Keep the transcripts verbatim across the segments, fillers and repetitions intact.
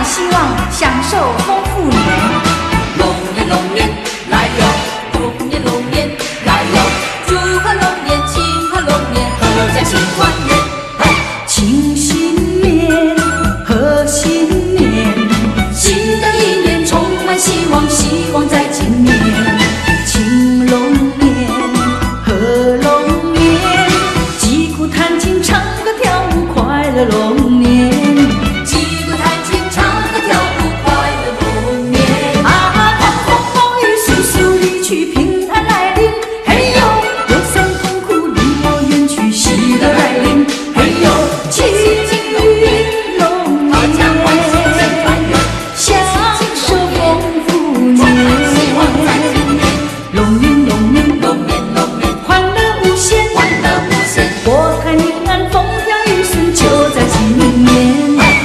满希望，享受丰富年。 龙年龙年来哟，龙年龙年来哟，祝贺龙年，庆贺龙年，阖家庆团圆。 庆新年，贺新年， 新的一年充满希望，希望在今年。 庆龙年，贺龙年，击鼓弹琴，唱歌跳舞，快乐龙年。 击鼓弹琴，唱歌跳舞，快乐龙年。 啊，狂风暴雨簌簌离去，平安来临。嘿呦，忧伤痛苦离我远去，喜乐来临。嘿呦，庆龙年，享受丰富年。龙年龙年龙年龙年， 欢乐无限， 欢乐无限， 国泰民安，风调雨顺，就在今年。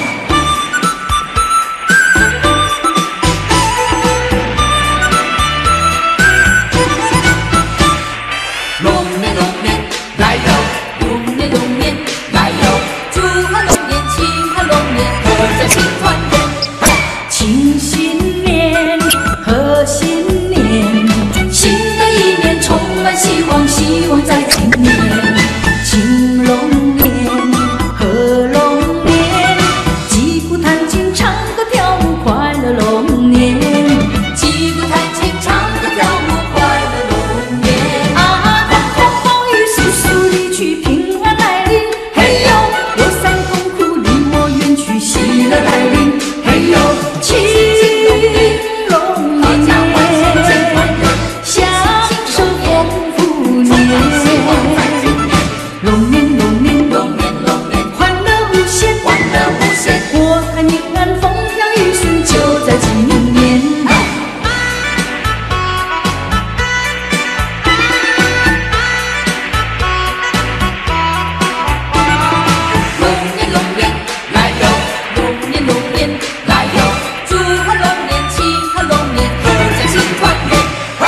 龙年龙年来哟，龙年龙年来哟，祝贺龙年，庆贺龙年，阖家庆团圆。 庆新年，贺新年， 新的一年充满希望，希望在今年。 庆龙年，贺龙年，击鼓弹琴，唱歌跳舞，快乐龙年。 击鼓弹琴，唱歌跳舞，快乐龙年。 啊，狂风暴雨簌簌离去，平安来临。嘿呦，忧伤痛苦离我远去，喜乐来临。嘿呦，庆龙年，享受丰富年。龙年龙年龙年龙年， 欢乐无限， 欢乐无限， 国泰民安，风调雨顺，就在今年。 龙年龙年来哟，龙年龙年来哟，祝贺龙年，庆贺龙年，阖家庆团圆。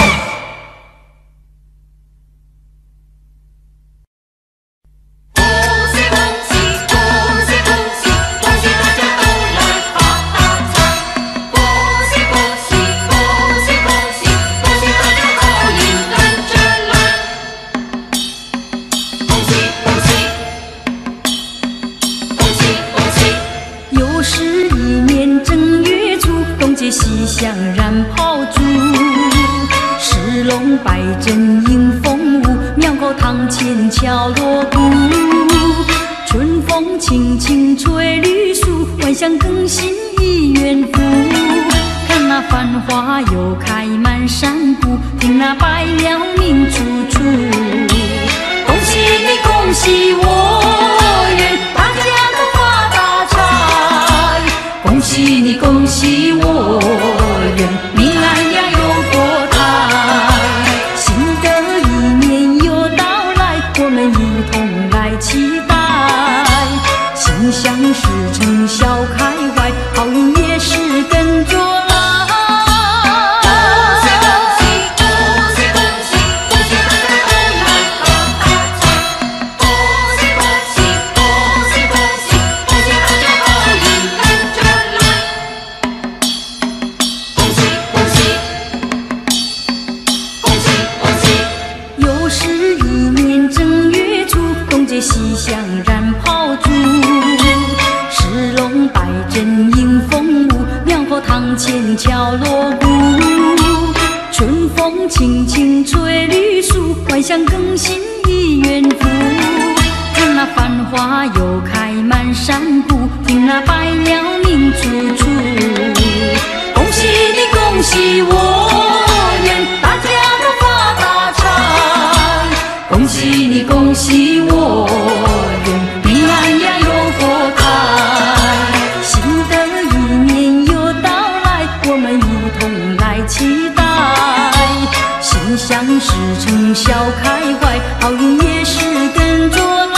恭喜恭喜恭喜恭喜，恭喜大家都来发大财！恭喜恭喜恭喜恭喜，恭喜大家好运跟着来！恭喜恭喜恭喜恭喜！ 又是一年正月初，东街西巷燃炮竹，石龙摆阵迎风舞，庙口堂前敲锣鼓。春风轻轻吹绿树，万象更新一元福。看那繁花又开满山谷，听那百鸟鸣楚楚。恭喜你，恭喜我，愿大家都发大财。恭喜你，恭喜我，愿平安呀又国泰。新的一年又到来，我们一同来期待。心想事成笑开怀，好运也是跟着来。 恭喜恭喜恭喜恭喜，恭喜大家都来发大财！恭喜恭喜恭喜恭喜，恭喜大家好运跟着来！恭喜恭喜恭喜恭喜！ 又是一年正月初，东街西巷燃炮竹，石龙摆阵迎风舞，庙口堂前敲锣鼓。春风轻轻吹绿树，万象更新一元福。看那繁花又开满山谷，听那百鸟鸣楚楚。恭喜你，恭喜我，愿大家都发大财。恭喜你，恭喜我，愿平安呀又国泰。新的一年又到来，我们一同来期待。心想事成笑开怀，好运也是跟着来。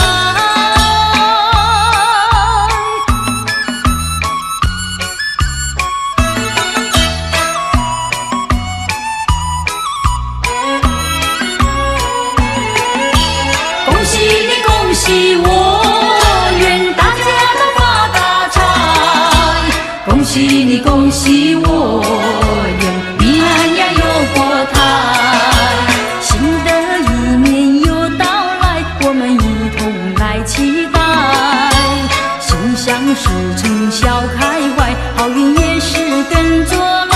喜你，恭喜我，愿平安呀又国泰。新的一年又到来，我们一同来期待。心想事成笑开怀，好运也是跟着来。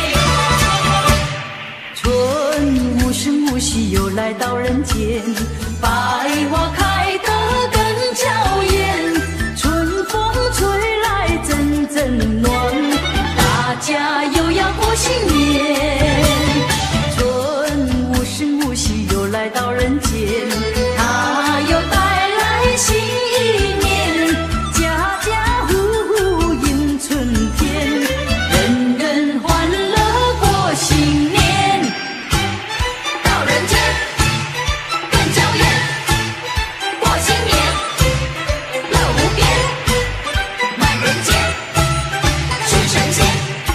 来到人间， 百花开得更娇艳，春风吹来阵阵暖，大家又要过新年。春无声无息又来到人间，它又带来新一年，家家户户迎春天，人人欢乐过新年。到人间更娇艳，过新年乐无边，满人间是神仙。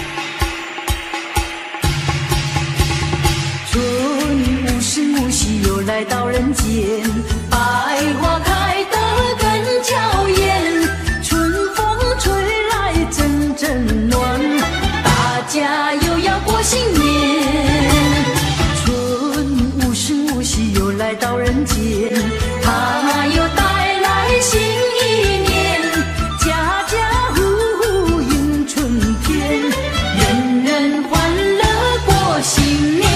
春无声无息又来到人间，百花开得更娇艳，春风吹来阵阵暖，大家又要过新年。春无声无息又来到人间，它又带来新一年，家家户户迎春天，人人欢乐过新年。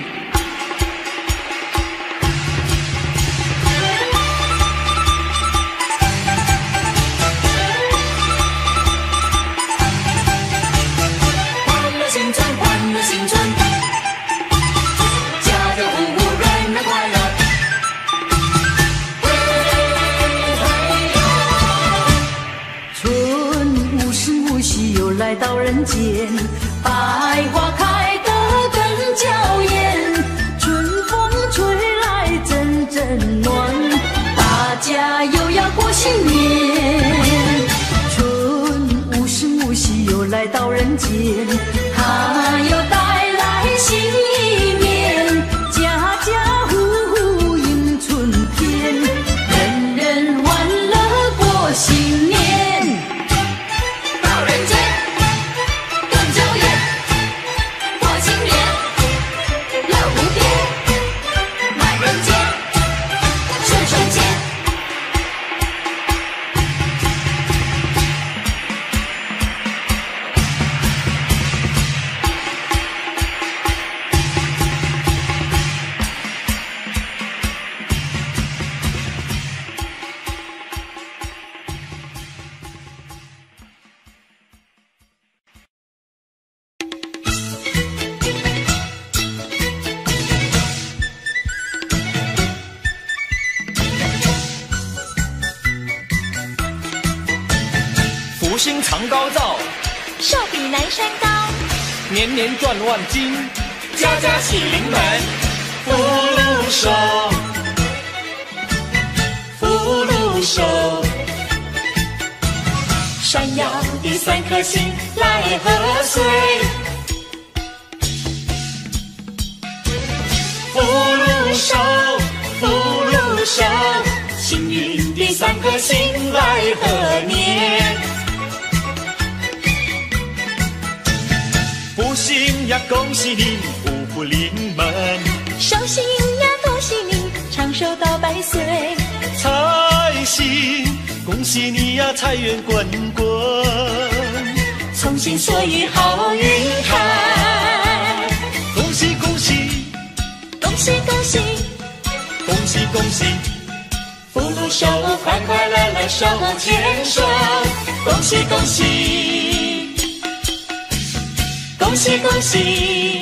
欢乐新春，欢乐新春，家家户户人人快乐。嘿嘿哟，春无声无息又来到人间，百花开得更娇艳，春风吹来阵阵暖，大家又要过新年。春无声无息又来到人间，它又带来新一年，家家户户迎春天，人人欢乐过新年。到人间更娇艳，过新年乐无边，满人间是神仙。 福星常高照， 寿比南山高， 年年赚万金， 家家喜临门， 福禄寿，福禄寿， 闪耀的三颗星来贺岁， 福禄寿，福禄寿， 幸运的三颗星来贺年。 福星呀，恭喜你，福福临门， 寿星呀，恭喜你，长寿到百岁。 财星，恭喜你呀，财源滚滚， 从心所欲好运开。 恭喜恭喜， 恭喜恭喜， 恭喜恭喜， 福禄寿，快快乐乐手牵手。恭喜恭喜，恭喜恭喜，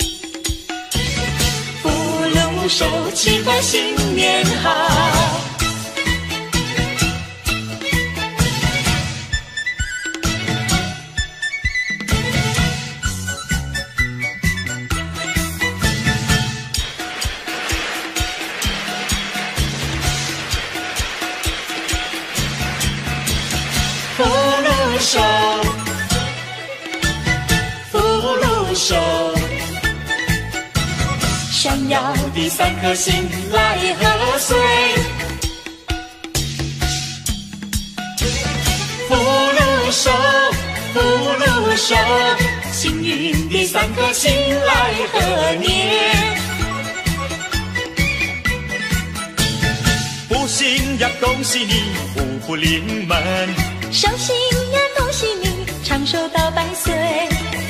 福禄寿，祈福新年好。福禄寿，福禄寿，闪耀的三颗星来贺岁。福禄寿，福禄寿，幸运的三颗星来贺年。 福星呀，恭喜你，福福临门， 寿星呀，恭喜你，长寿到百岁。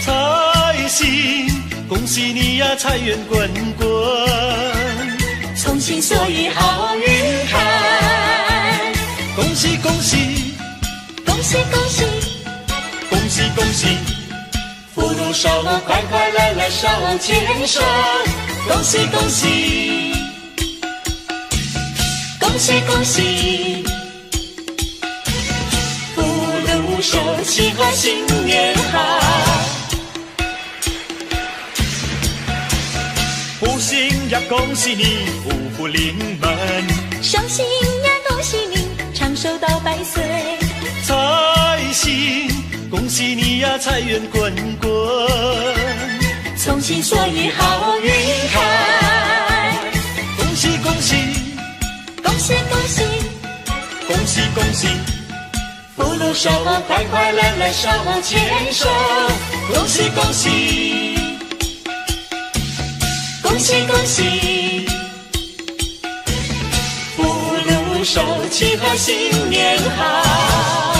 财星，恭喜你呀，财源滚滚， 从从心所欲好运开。 恭喜恭喜， 恭喜恭喜， 恭喜恭喜， 福禄寿快快乐乐手牵手。恭喜恭喜，恭喜恭喜，福禄寿喜贺新年好。 福星呀恭喜你，福福临门。 寿星呀恭喜你，长寿到百岁。 财星恭喜你呀，财源滚滚。 从心所欲好运开。 恭喜恭喜， 恭喜恭喜， 恭喜恭喜， 福禄寿快快乐乐手牵手。恭喜恭喜，恭喜恭喜，福禄寿喜贺新年好。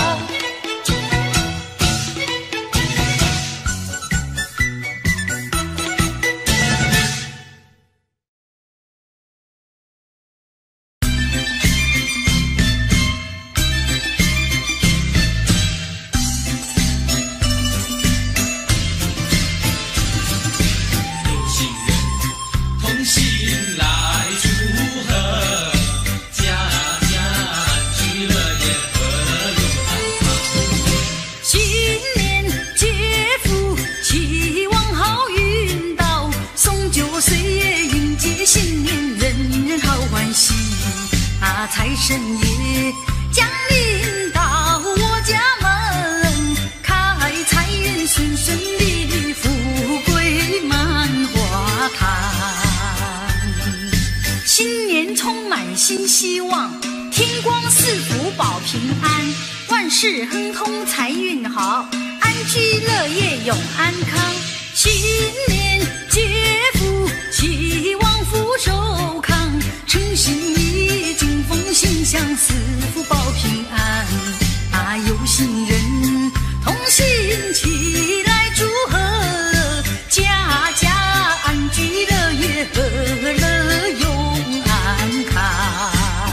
财神爷降临到我家门，开财运顺顺利利，富贵满花坛。新年充满新希望，天光赐福保平安，万事亨通财运好，安居乐业永安康。新年接福，期望福寿康，诚心意敬奉心想，四福保平安。啊，有心人同心齐来祝贺，家家安居乐业，和乐永安康。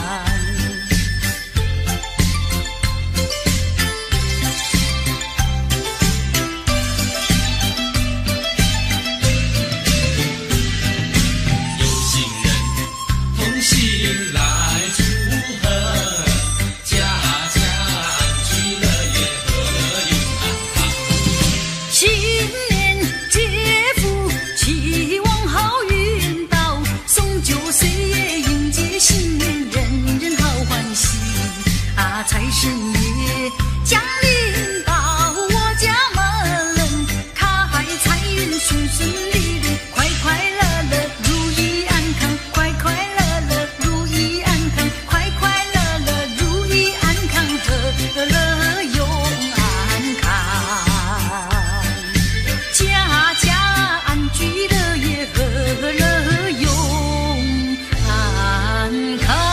财神爷降临到我家门，开财运顺顺利利，快快乐乐如意安康，快快乐乐如意安康，快快乐乐如意安康，和乐永安康，家家安居乐业，和乐永安康。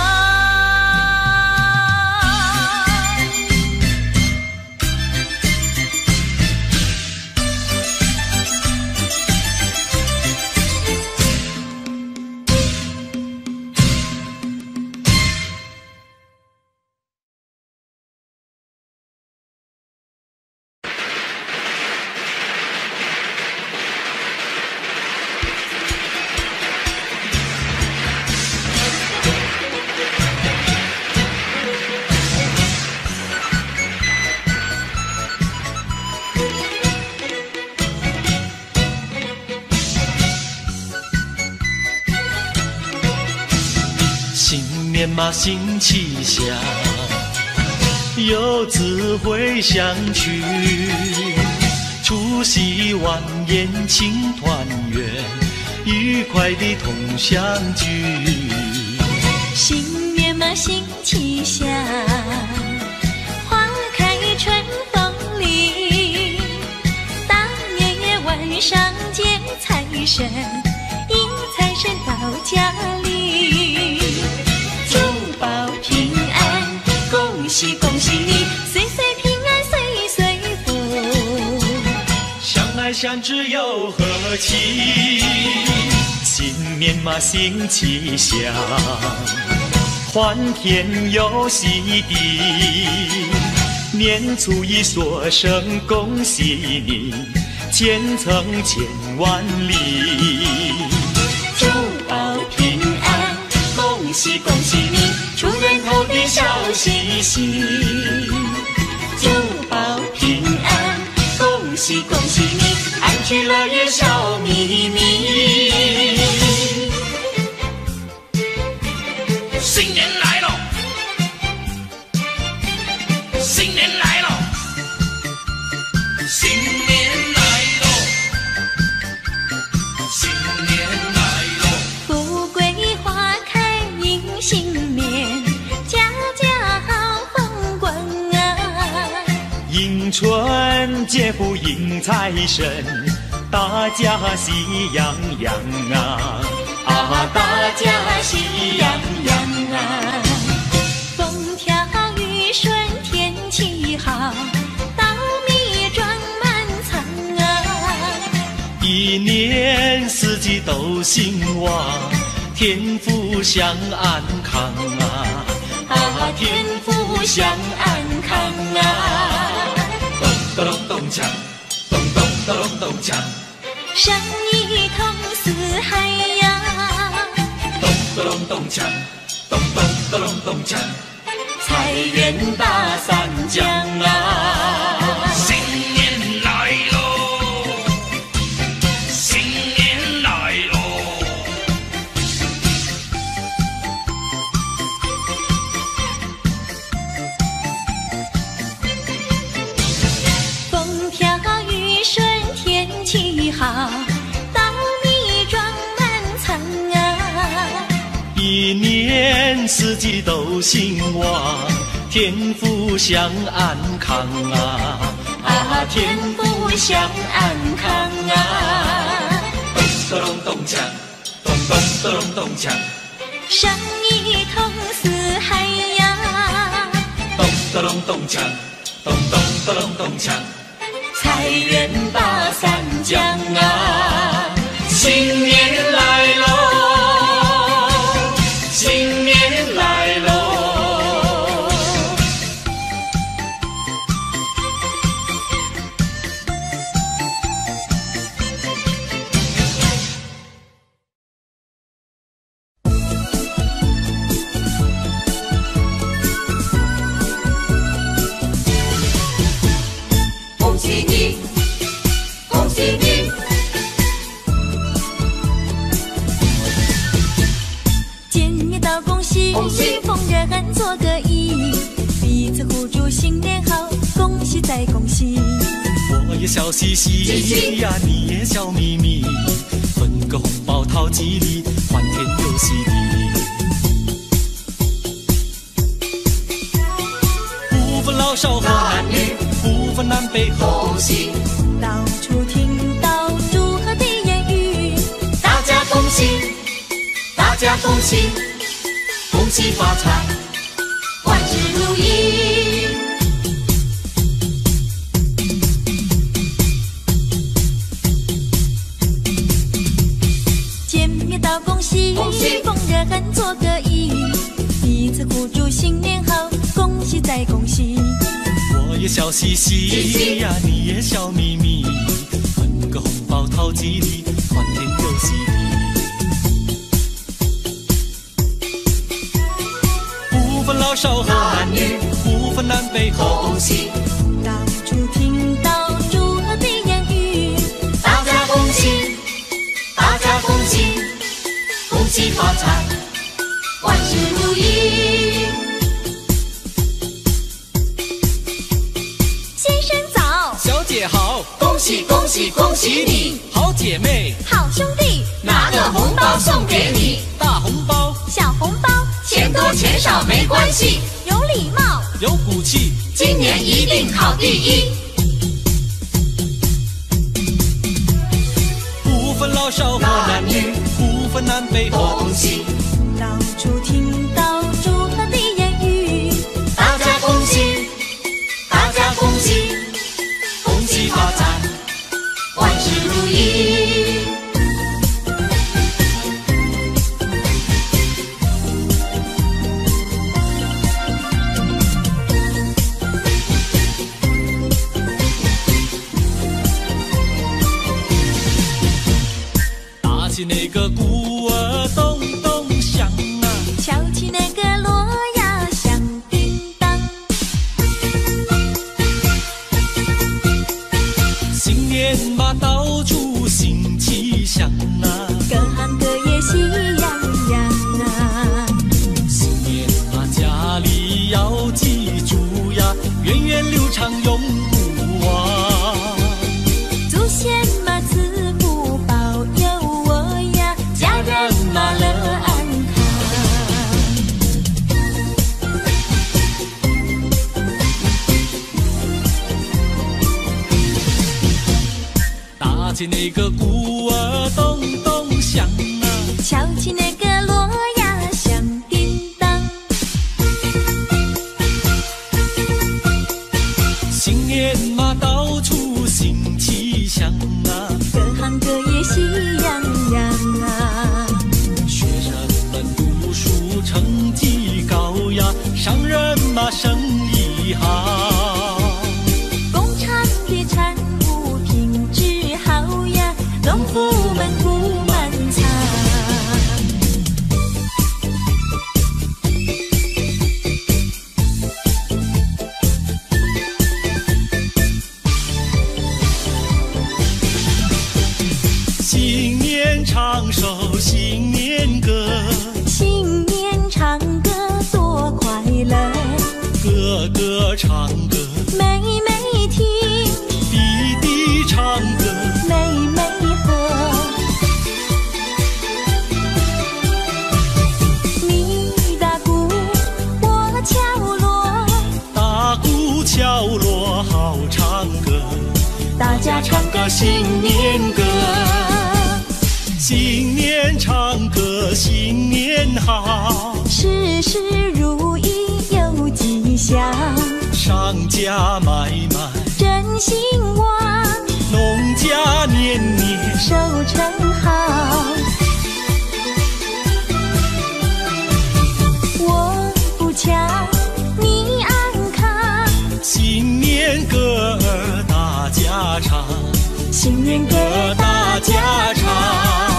年嘛新气象，有智慧相聚，除夕晚宴庆团圆，愉快地同相聚。 新年嘛新气象，花开春风里，大年夜晚上见财神，迎财神到家里。恭喜恭喜你，岁岁平安，岁岁福， 相爱相知又和气。 新新年嘛新气象，欢天又喜地。年初一说声恭喜你，前程千万里。 珠宝平安，恭喜恭喜你，出人头地笑嘻嘻。珠宝平安，恭喜恭喜你，安居乐业笑眯眯。 新年来了，新年来了，新年来了，新年来了。 富贵花开迎新年，家家好风光啊。 迎春接福迎财神，大家喜洋洋啊！ 啊，大家喜洋洋啊！风调雨顺天气好，稻米装满仓啊！ 一年四季都兴旺，天福享安康啊！ 啊，天福享安康啊！ 咚咚咚锵，咚咚咚咚锵， 生意通四海呀！ 咚咚咚锵，咚咚咚咚锵， 财源大三江啊！ 新年来喽，新年来喽。 风调雨顺天气好，稻米装满仓啊！ 一年四季都兴旺，天福享安康啊！ 啊，天福享安康啊！ 咚咚咚锵，咚咚咚咚锵， 生意通四海呀！ 咚咚咚锵，咚咚咚咚锵， 财源大三江啊！ 新年来喽，新年来喽！ 恭喜你，恭喜你！见面道恭喜， 恭喜逢热俺做个揖，彼此互祝新年好，恭喜再恭喜。 我也笑嘻嘻呀，你也笑眯眯，分个红包讨吉利，欢天又喜地。不分老少和男女，不分南北和东西， 到处听到祝贺的言语， 大家恭喜，大家恭喜，恭喜发财， 万事如意。见面道恭喜， 恭喜逢热俺做个揖，彼此互祝新年好，恭喜再恭喜。 我也笑嘻嘻呀，你也笑眯眯，分个红包讨吉利，欢天又喜地。不分老少和男女，不分南北和东西， 到处听到祝贺的言语， 大家恭喜，大家恭喜，恭喜发财， 万事如意。先生早， 小姐好， 恭喜恭喜恭喜你， 好姐妹， 好兄弟， 拿个红包送给你， 大红包小红包， 钱多钱少没关系， 有礼貌， 有骨气， 今年一定考第一。 不分老少和男女，不分南北和东西， 到处听到祝贺的言语， 大家恭喜，大家恭喜，恭喜发财，万事如意。 起那个鼓儿咚咚响啊， 敲起那个锣呀响叮当。 新年嘛到处新气象啊， 各行各业喜洋洋啊。 新年嘛家里要记住呀，源远流长永不忘。 祖先嘛赐福保佑我呀，家人嘛乐安康。打起那个鼓儿咚咚响啊， 敲起那个锣呀响叮当。 新年嘛到处新气象啊， 各行各业喜洋洋啊。 学生们读书成绩高呀，商人嘛生意好。 工厂的产物品质好呀，农夫们不满仓。 新年唱首新年歌， 新年唱歌多快乐， 个个唱歌， 妹妹听， 弟弟唱歌， 妹妹和。你打鼓，我敲锣， 打鼓敲锣好唱歌， 大家唱个新年歌。 新年唱歌新年好， 事事如意有吉祥， 商家买卖真兴旺， 农家年年收成好。我不敲，你安康， 新年歌儿大家唱， 新年歌大家唱。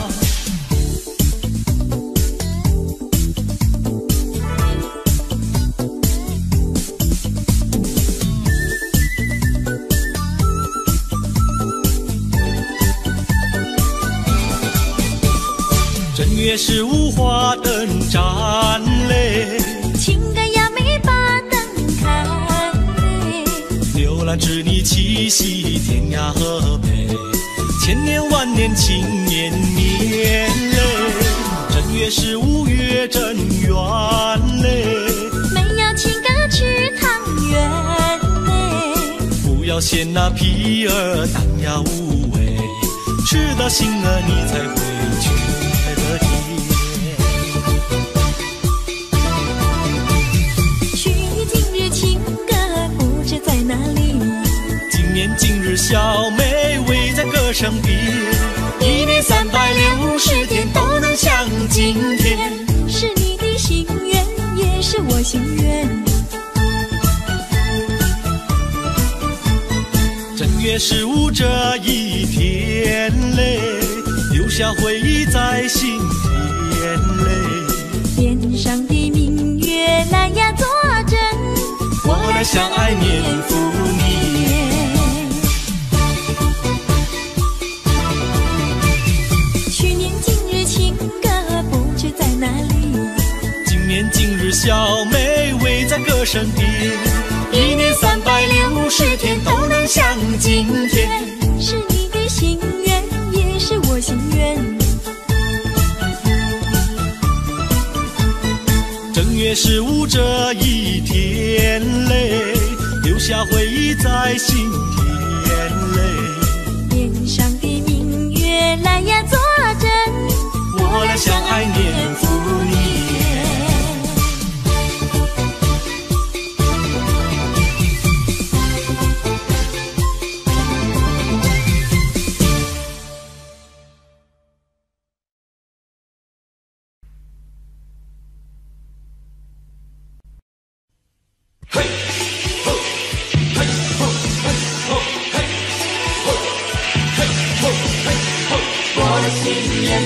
正月十五花灯展嘞， 情感呀没把灯开嘞， 牛郎织女七夕天涯河北，千年万年庆年年嘞。正月十五月正圆嘞， 没有请个吃汤圆嘞， 不要嫌那皮儿淡呀无味，吃到心儿你才会觉得甜。 去年今日情歌不知在哪里， 今年今日小妹围在歌声边，一年三百六十天都能像今天。 是你的心愿，也是我心愿。 正月十五这一天嘞，留下回忆在心田嘞。 天上的明月来呀作证， 我来相爱年复年。 去年今日情歌不知在哪里， 今年今日小妹围在歌声边，一年三百六十天都能像今天。 是你的心愿，也是我心愿。 正月十五这一天嘞，留下回忆在心田嘞。 天上的明月来呀作证， 我来相爱年复年。 我的新年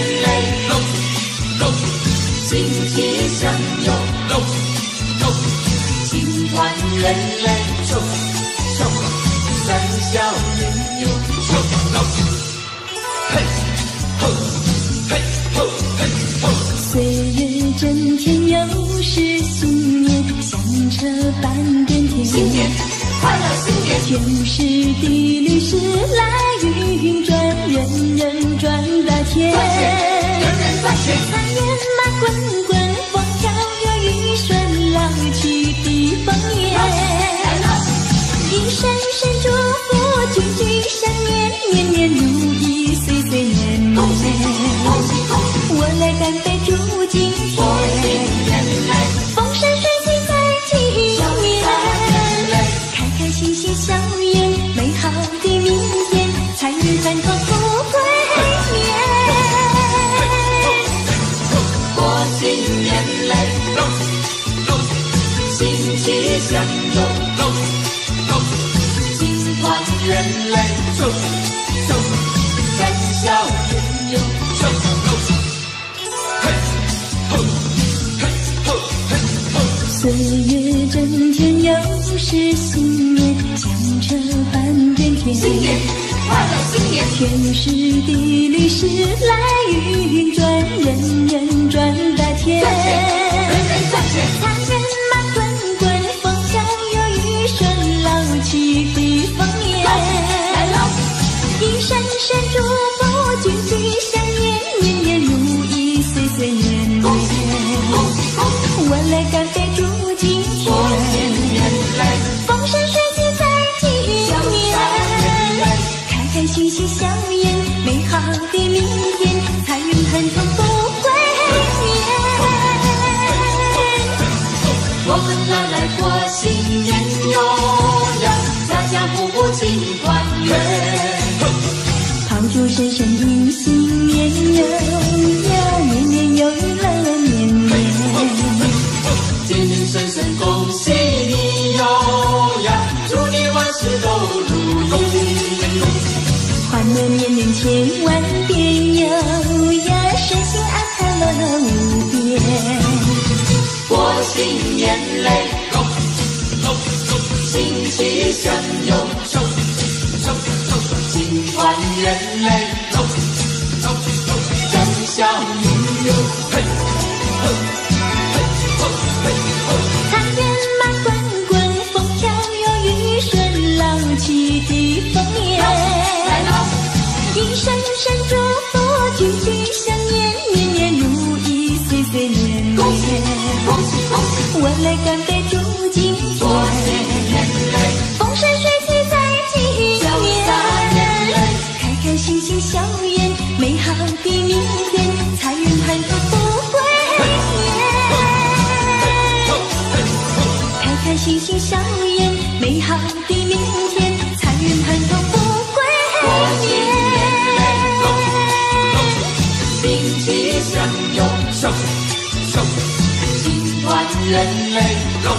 人类，咻咻，三小人哟，咻咻，嘿吼嘿吼嘿吼。 岁月正甜，又是新年，响彻半边天。 新年快乐，新年！ 天时地利时来运转，人人赚大钱。 赚钱，人人赚钱。 财源马滚滚，风调又雨顺，老去的丰年。一声声祝福，句句相连，年年如意，岁岁年年。 恭喜恭喜恭喜！ 我来干杯祝今天，风生水起在今年，开开心心笑颜，美好的明天，财运亨通富贵年。 过新年嘞，喜气相拥，心团圆嘞，三小人哟， 岁月正甜，又是新年，响彻半边天。 新年快乐，新年！ 天时地利时来运转，人人赚大钱。 赚钱，人人赚钱。 财源马滚滚，风调又雨顺，老去的丰年。 来喽！ 一声声祝福，句句相连，年年如意，岁岁年年。 恭喜恭喜恭喜！ 我来干杯祝今过新天， 年嘞， 风生水起在今年，开开心心笑颜，美好的明天，财运亨通富贵年。 我们来来过新年哟呀，家家户户庆团圆。 炮竹声声迎新年哟呀，年年有余乐绵绵。 健健身身恭喜你哟呀，祝你万事都如意。 欢乐年年千万遍哟呀，身心安泰乐无边。 过新年嘞，喜气相拥，心团圆嘞，三小人哟，嘿吼嘿吼嘿吼。 财源马滚滚，风调又雨顺，老去的丰年。 来喽！ 一声声祝福，句句相连，年年如意，岁岁年年。 恭喜恭喜恭喜！ 我来干杯祝今过新天， 年嘞， 风生水起在今潇洒年年， 嘞， 开开心心笑颜，美好的明天，财运亨通富贵年。开开心心笑颜，美好的明天，财运亨通富贵过新年嘞， 年。 喜气相拥，心团圆嘞，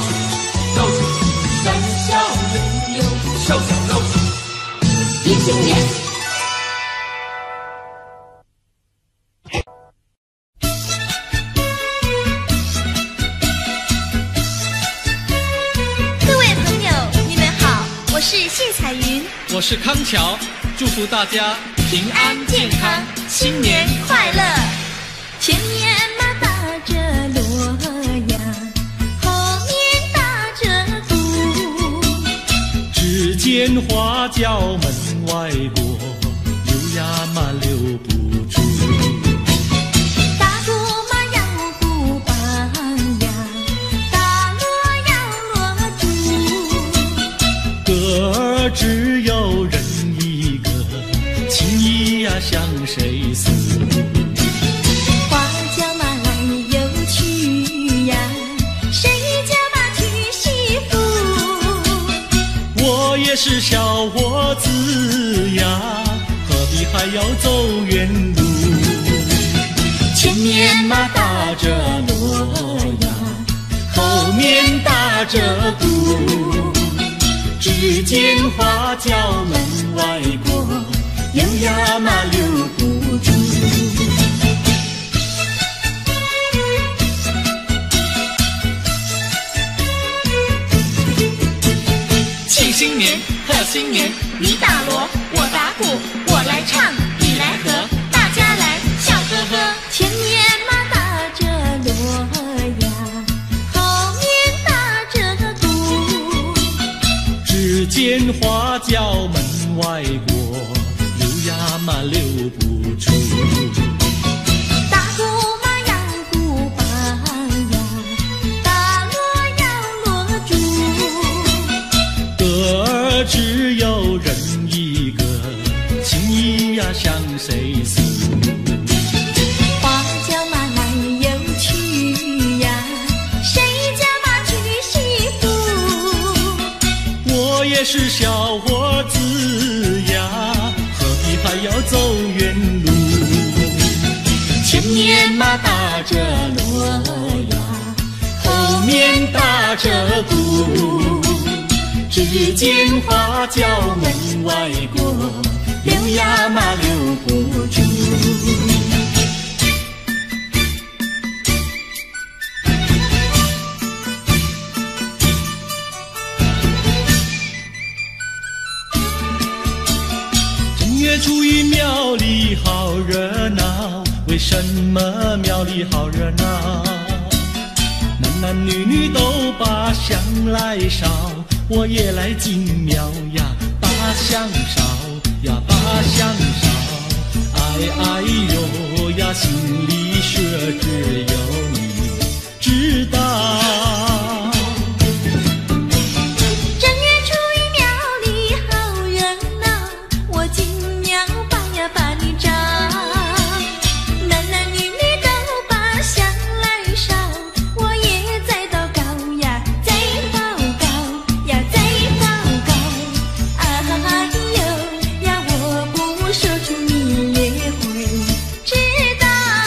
三小人哟，迎新年。 各位朋友，你们好，我是谢彩云， 我是康桥，祝福大家平安健康，新年快乐。 前面马打着锣呀，后面打着鼓， 只见花轿门外过，溜呀嘛溜不住。 打鼓嘛要鼓棒呀，打锣要锣珠， 歌儿只有人一个，情意呀向谁诉？ 花轿嘛来又去呀，谁家嘛娶媳妇？ 我也是小伙子呀，何必还要走远路？前面嘛打着锣呀，后面打着鼓，只见花轿门外过，溜呀嘛溜不住。 新年，你打锣，我打鼓，我来唱，你来和，大家来笑呵呵。前面马打着锣呀，后面打着鼓。 只见花轿门外过，溜呀嘛溜不出。 打鼓嘛要鼓棒呀，打锣要锣珠。 歌儿只有人一个，情意呀向谁诉？ 花轿马来又去呀，谁家嘛娶媳妇？ 我也是小伙子呀，何必还要走远路？前面马打着锣呀，后面打着鼓。只见花轿门外过，溜呀嘛溜不住。正月初一庙里好热闹，为什么庙里好热闹？男男女女都把香来烧，我也来进庙呀，把香烧呀，把香烧。哎哎呦呀，心里说只有你知道。 正月初一庙里好热闹，我进庙把呀把你找。男男女女都把香来烧，我也在祷告呀，在祷告呀，在祷告。哎呦呀，我不说出你也会知道。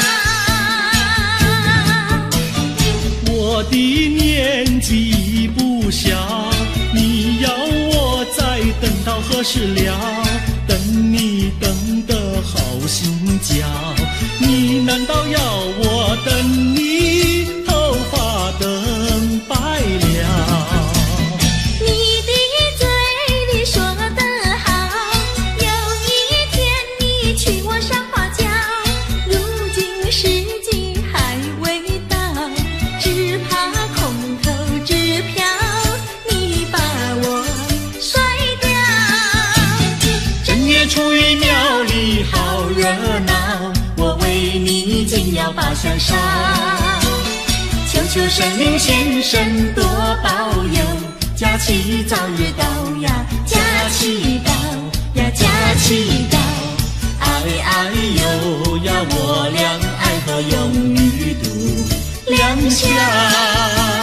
我的年纪不小，你要我再等到何时了？等你等得好心焦，你难道要我等你头发等白了？ 你的嘴里说得好，有一天你娶我上花轿，如今时机还未到，只怕空头支票你把我甩掉。 正月初一庙里好热闹，我为你进要把香烧。 求求神灵先生多保佑，假期早日到呀，假期到呀，假期到。 哎哎呦呀，我俩爱河永远度良宵。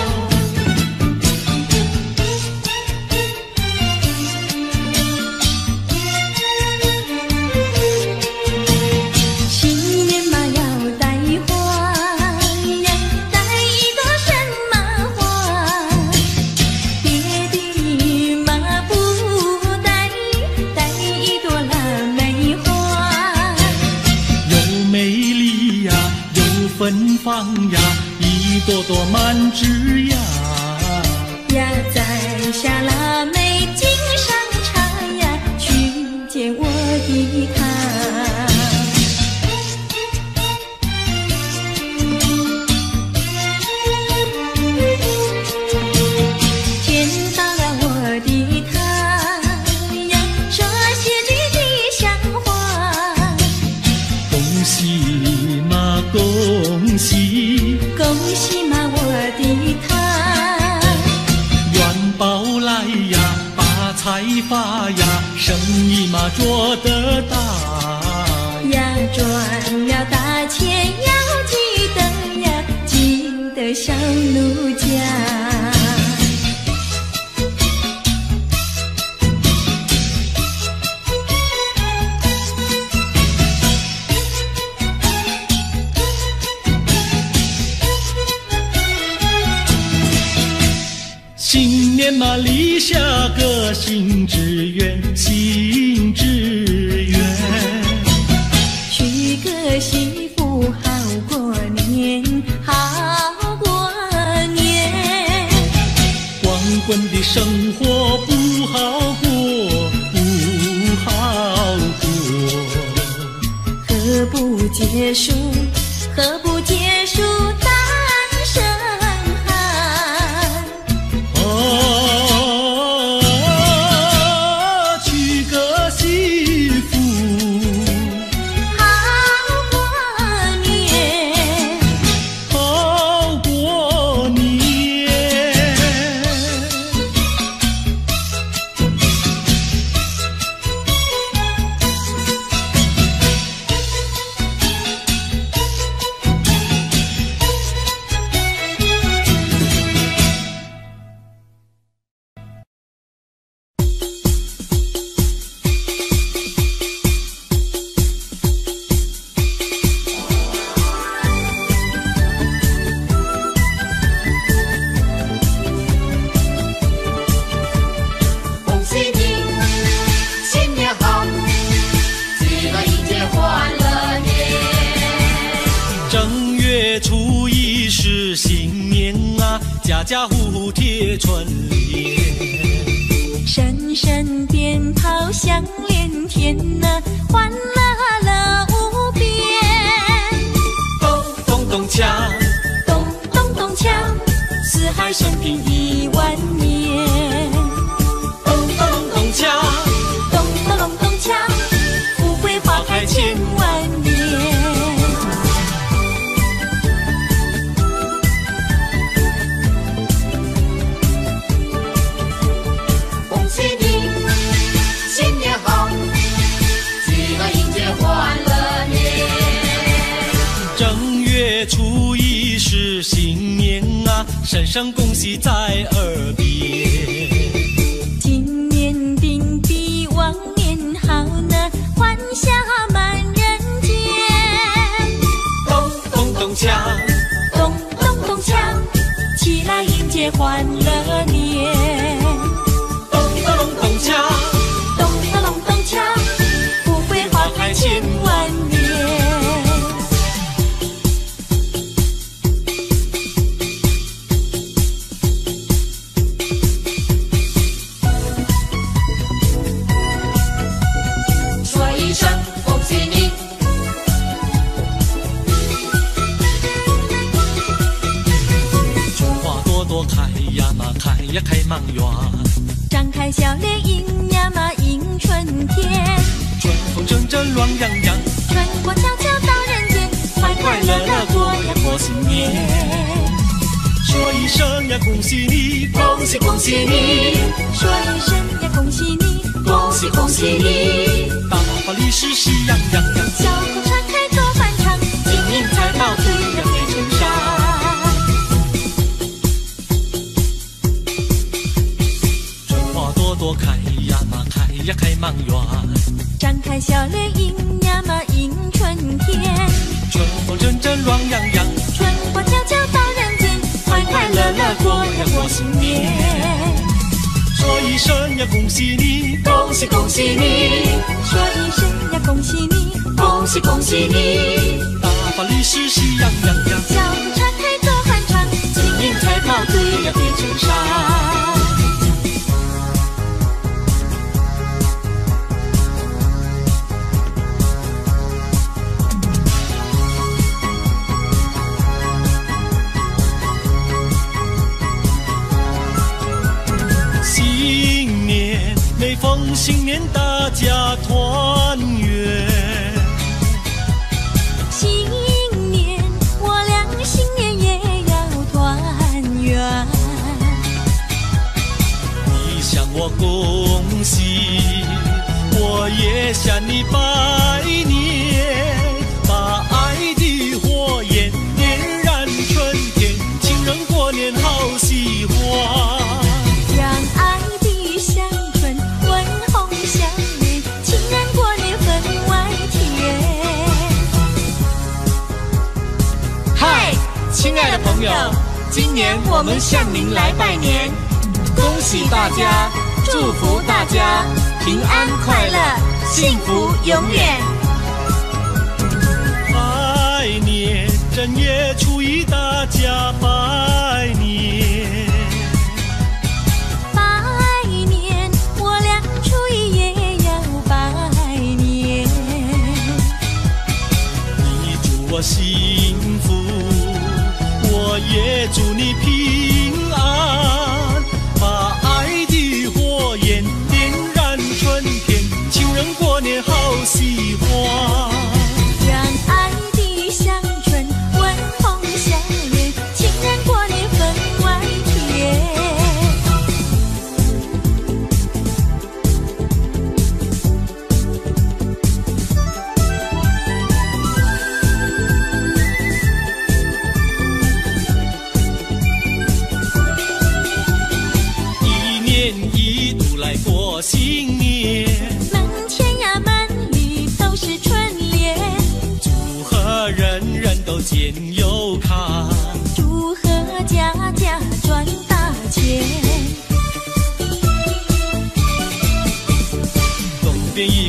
新年嘛要带花呀，带一朵什么花？别的嘛不带，带一朵腊梅花。 又美丽呀，又芬芳呀，一朵朵满枝呀。 呀，摘下腊梅敬上茶呀，去见我的他。见到了我的他呀，说些句吉祥话。 恭喜嘛恭喜， 恭喜嘛我的他， 元宝来呀，发财发呀，生意嘛做得大。 呀赚了大钱要记得呀，记得小奴家。 新年嘛立下个新志愿，新志愿。 娶个媳妇好过年，好过年。 光棍的生活不好过结束？何不结束单身汉？ 哦，娶个媳妇好过年， 好过年。 恭喜你，新年好，吉乐迎接欢乐年。 正月初一是新年啊，家家户户贴春联。 声声鞭炮响连天呐、欢乐乐无边。 咚咚咚锵， 咚咚咚锵，四海升平一万年。 咚咚咚锵， 咚咚咚咚锵，富贵花开千万年。 恭喜你，新年好，吉乐迎接欢乐年。 正月初一是新年啊，声声恭喜在耳边。 今年定比往年好呢，欢笑满人间。 咚咚咚锵， 咚咚咚锵，起来迎接欢乐年。 咚咚咚锵， 咚咚咚咚锵，富贵花开千万年。 说一声恭喜你， 春花朵朵开呀嘛，开呀开满园。 张开笑脸迎呀嘛迎春天， 春风阵阵暖洋洋， 春过悄悄到人间，快快乐乐过呀过新年。 说一声呀恭喜你， 恭喜恭喜你， 说一声呀恭喜你， 恭喜恭喜你， 大发利是喜洋洋洋， 小口传开多欢畅，金银财宝堆呀堆成山。 春花朵朵开呀嘛，开呀开满园。 张开笑脸迎呀嘛迎春天， 春风阵阵暖洋洋， 春过悄悄到人间，快快乐乐过呀过新年。 说一声呀恭喜你， 恭喜恭喜你， 说一声呀恭喜你， 恭喜恭喜你， 大发利是喜洋洋洋， 小口传开多欢畅，金银财宝堆呀堆成山。 新年每逢新年大家团圆。 新年我俩新年也要团圆。 你向我恭喜，我也向你拜年，把爱的火焰点燃春天，情人过年好喜欢。 让爱的香醇温红相连，情人过年分外甜。 嗨，亲爱的朋友，今年我们向您来拜年，恭喜大家，祝福大家平安快乐，幸福永远。拜年，正月初一大家拜年。 拜年，我俩初一也要拜年。 你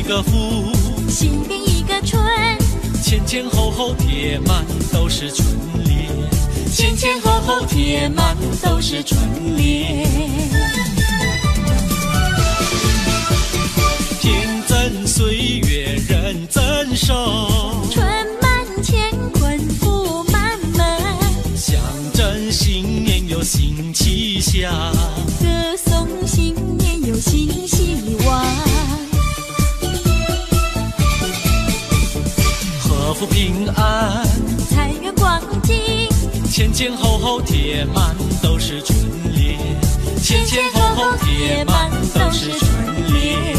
个福， 西边一个春， 前前后后贴满都是春联，前前后后贴满都是春联。天增岁月人增寿， 春满乾坤福满门， 象征新年有新气象， 歌颂新年有新希望。 贺福平安， 财源广进， 前前后后贴满都是春联，前前后后贴满都是春联。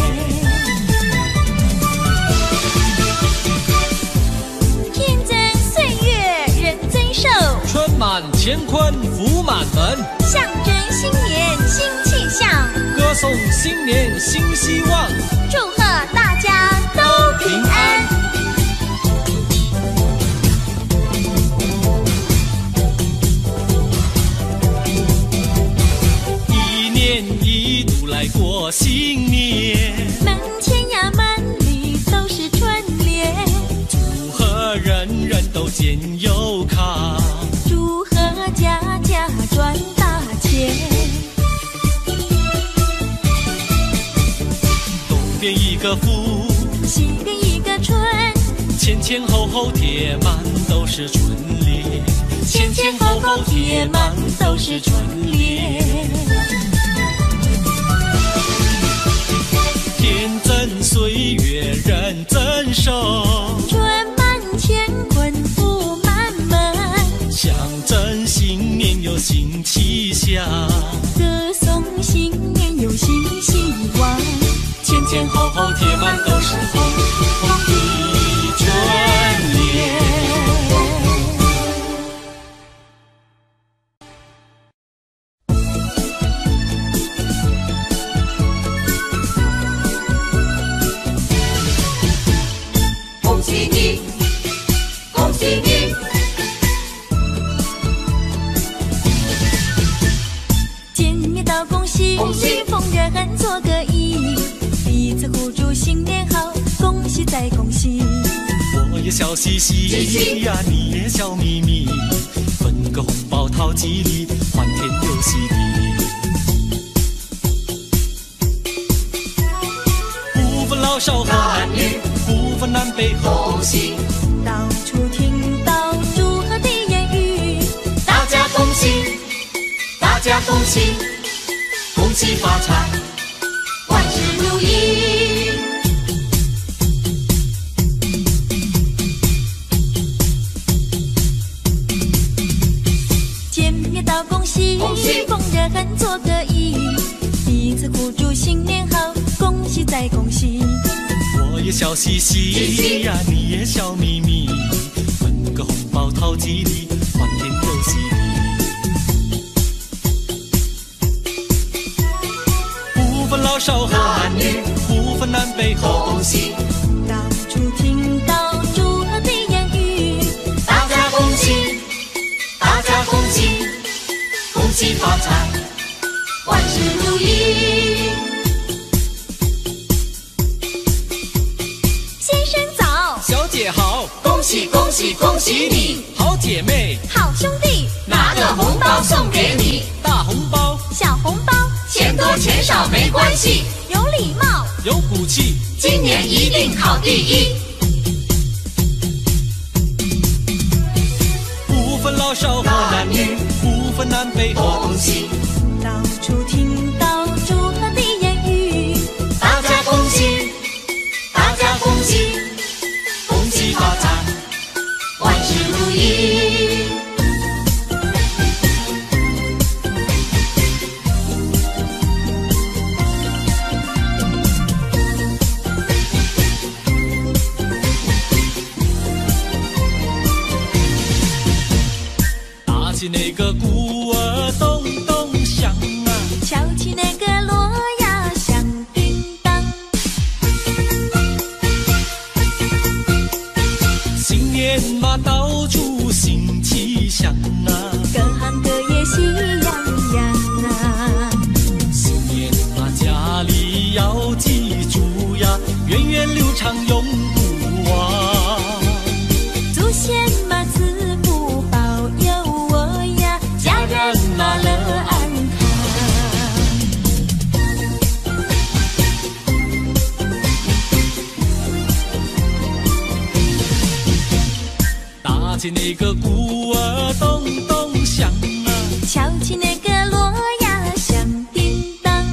天增岁月人增寿， 春满乾坤福满门， 象征新年新气象， 歌颂新年新希望， 祝贺大家都平安。 一年一度来过新年， 门前呀门里都是春联， 祝贺人人都健又康， 祝贺家家赚大钱。 东边一个福， 西边一个春， 前前后后贴满都是春联，前前后后贴满都是春联。天增岁月人增寿， 春满乾坤福满门， 象征新年有新气象， 歌颂新年有新希望。 前前后后贴满都是红红的春联。 恭喜你，恭喜你， 见面道恭喜， 恭喜逢人恨做个揖，彼此互祝新年好，恭喜再恭喜。 我也笑嘻嘻呀，你也笑眯眯，分个红包讨吉利，欢天又喜地。不分老少和男女，不分南北和东西， 到处听到祝贺的言语， 大家恭喜，大家恭喜，恭喜发财，万事如意。 见面道恭喜， 恭喜逢人恨做个揖，彼此互祝新年好，恭喜再恭喜。 我也笑嘻嘻呀，你也笑眯眯，分个红包讨吉利，欢天又喜地。不分老少和男女，不分南北和东西， 到处听到祝贺的言语， 大家恭喜，大家恭喜，恭喜发财，万事如意。 先生早， 小姐好， 恭喜恭喜恭喜你， 好姐妹， 好兄弟， 拿个红包送给你， 大红包小红包， 钱多钱少没关系， 有礼貌， 有骨气， 今年一定考第一。 不分老少和男女，不分南北和东西， 到处听到祝贺的言语， 大家恭喜，大家恭喜，恭喜发财，万事如意。 打起那个鼓儿咚咚响啊， 敲起那个锣呀响叮当， 新年嘛到处新气象啊， 各行各业喜洋洋啊。 新年嘛家里要记住呀，源远流起那个鼓儿咚咚响啊， 敲起那个锣呀响叮当。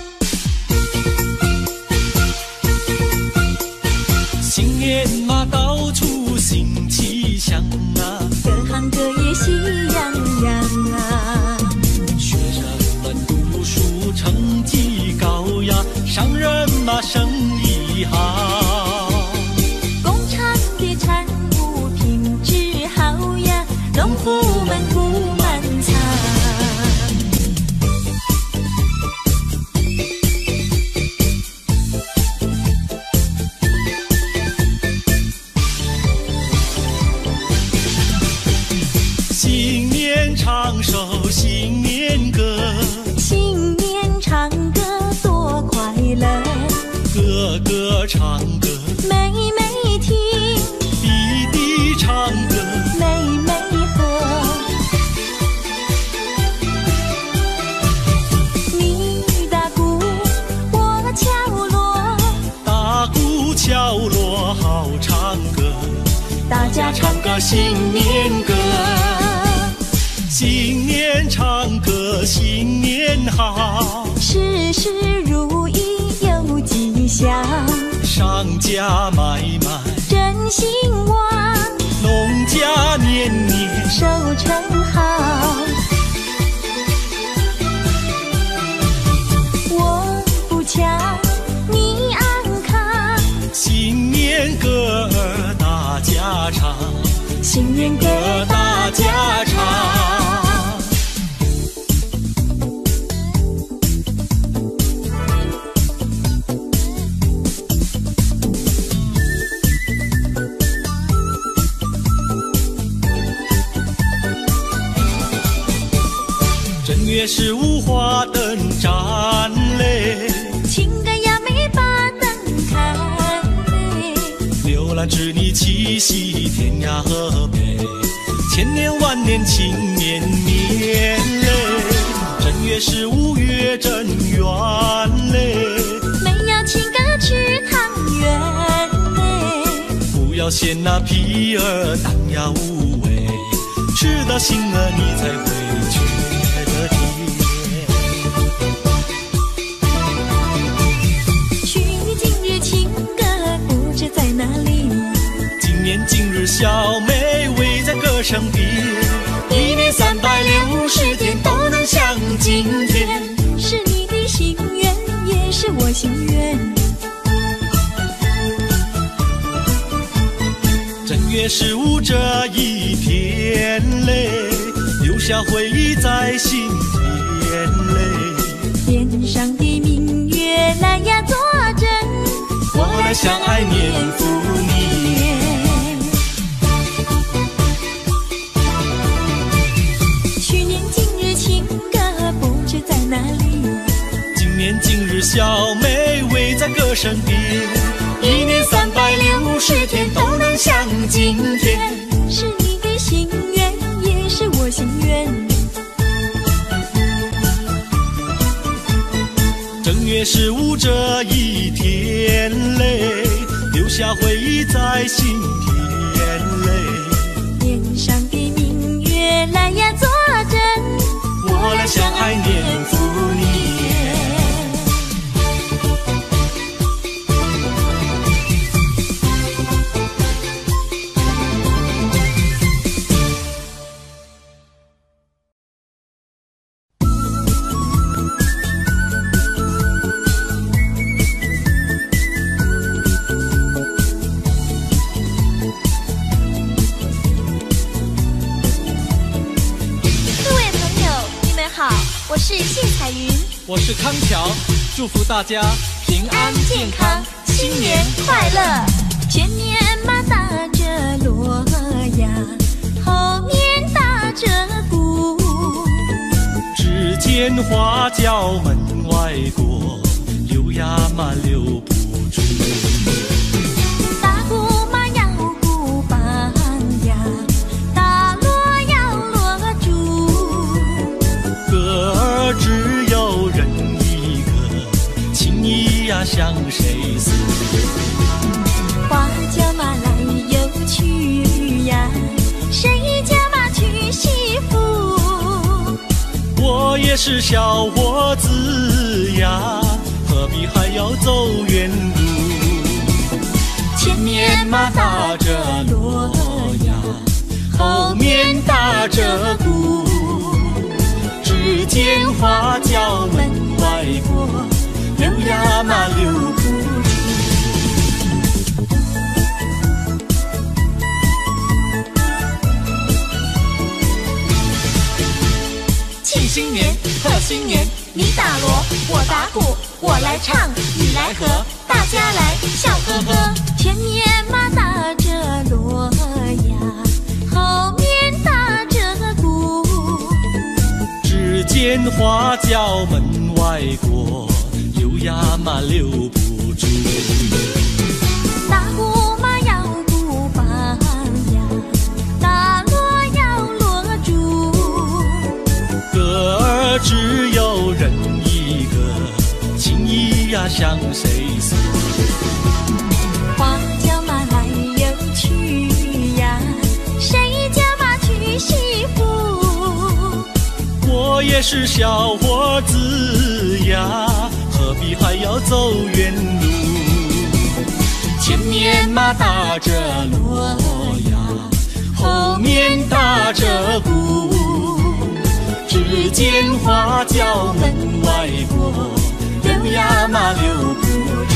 新年嘛到处新气象啊， 各行各业喜洋洋啊。 学生们读书成绩高呀，商人嘛生意好。 工厂的产物品质好呀，农夫们不满仓。 新年唱首新年歌， 新年唱歌多快乐， 个个唱歌， 妹妹听， 弟弟唱歌， 妹妹和。你打鼓，我敲锣， 打鼓敲锣好唱歌， 大家唱个新年歌。 新年唱歌新年好， 事事如意有吉祥， 商家买卖真兴旺， 农家年年收成好。我不敲，你安康， 新年歌儿大家唱， 新年歌大家唱。正月十五花灯展嘞， 情歌呀没把灯开嘞， 柳兰织女七夕天涯河北，千年万年庆绵绵嘞。正月十五月正圆嘞， 没要请个吃汤圆嘞， 不要嫌那皮儿当呀无味，吃到心儿你才会觉得甜。 去年今日情歌不知在哪里， 今年今日小妹围在歌声边，一年三百六十天都能像今天。 是你的心愿，也是我心愿。 正月十五这一天嘞，留下回忆在心田嘞。 天上的明月来呀作证， 我来相爱年复年。 去年今日情歌不知在哪里， 今年今日小妹围在歌声边，一年三百六十天都能像今天。 是你的心愿，也是我心愿。 正月十五这一天嘞，留下回忆在心田嘞。 天上的明月来呀作证， 我来相爱年复年。 我是谢彩云， 我是康桥，祝福大家平安健康， 新年快乐！前面马打着锣呀，后面打着鼓， 只见花轿门外过，溜呀嘛溜不住。 打鼓嘛要鼓棒呀，打锣要锣珠， 歌儿只有人一个，情谊呀向谁诉？ 花轿嘛来又去呀，谁家是小伙子呀，何必还要走远路？前面马打着锣呀，后面打着鼓，只见花轿门外过，溜呀嘛溜不住。 庆新年，贺新年，你打锣，我打鼓，我来唱，你来和，大家来笑呵呵。前面马打着锣呀，后面打着鼓， 只见花轿门外过，溜呀嘛溜不住。 打鼓嘛要鼓棒呀，打锣要锣珠， 歌儿只有人一个，情意呀向谁诉？ 花轿嘛来又去呀，谁家嘛娶媳妇？ 我也是小伙子呀，何必还要走远路？前面马打着锣呀，后面打着鼓，只见花轿门外过，溜呀嘛溜不住。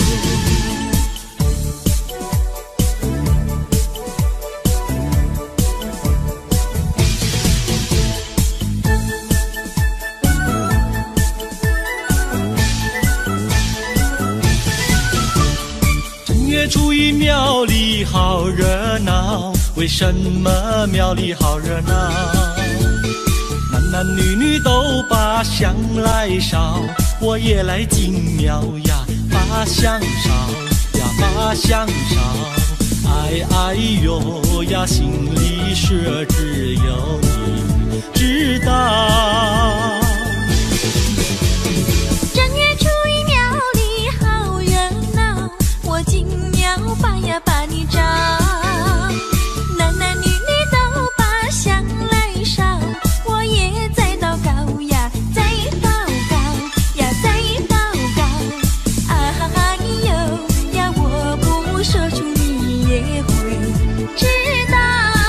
正月初一庙里好热闹，为什么庙里好热闹？男男女女都把香来烧，我也来进庙呀，把香烧呀，把香烧。哎哎呦呀，心里事只有你知道。 正月初一庙里好热闹，我进庙把呀把你找。男男女女都把香来烧，我也在祷告呀，在祷告呀，在祷告。哎呦呀，我不说出你也会知道。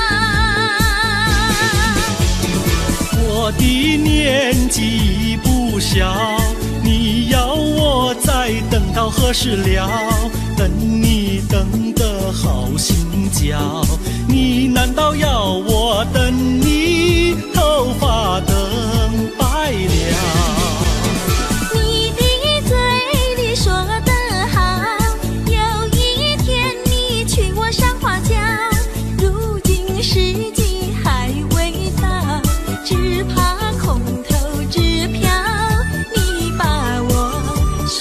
我的年纪不小，你要我再等到何时了？等你等得好心焦，你难道要我等你头发等白了？ 你的嘴里说得好，有一天你娶我上花轿，如今时机还未到，只怕空头支票你把我甩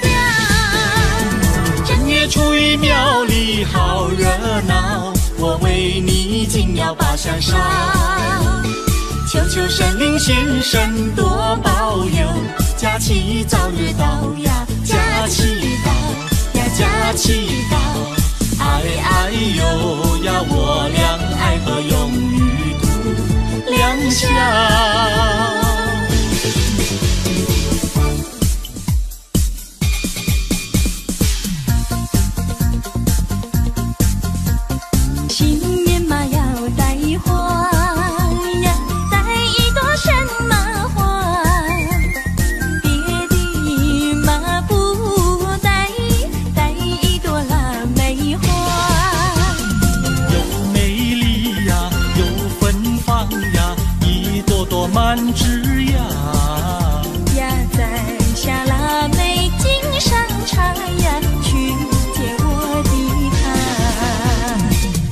掉。 正月初一庙里好热闹，我为你进庙把香烧，求求神灵先生多保佑，假期早日到呀，假期到呀，假期到。哎哎呦呀，我俩爱河永与度良宵。 新年嘛要带花呀，带一朵什么花？别的嘛不带，带一朵腊梅花。 又美丽呀，又芬芳呀，一朵朵满枝呀。 呀，摘下腊梅敬上茶呀，去见我的他。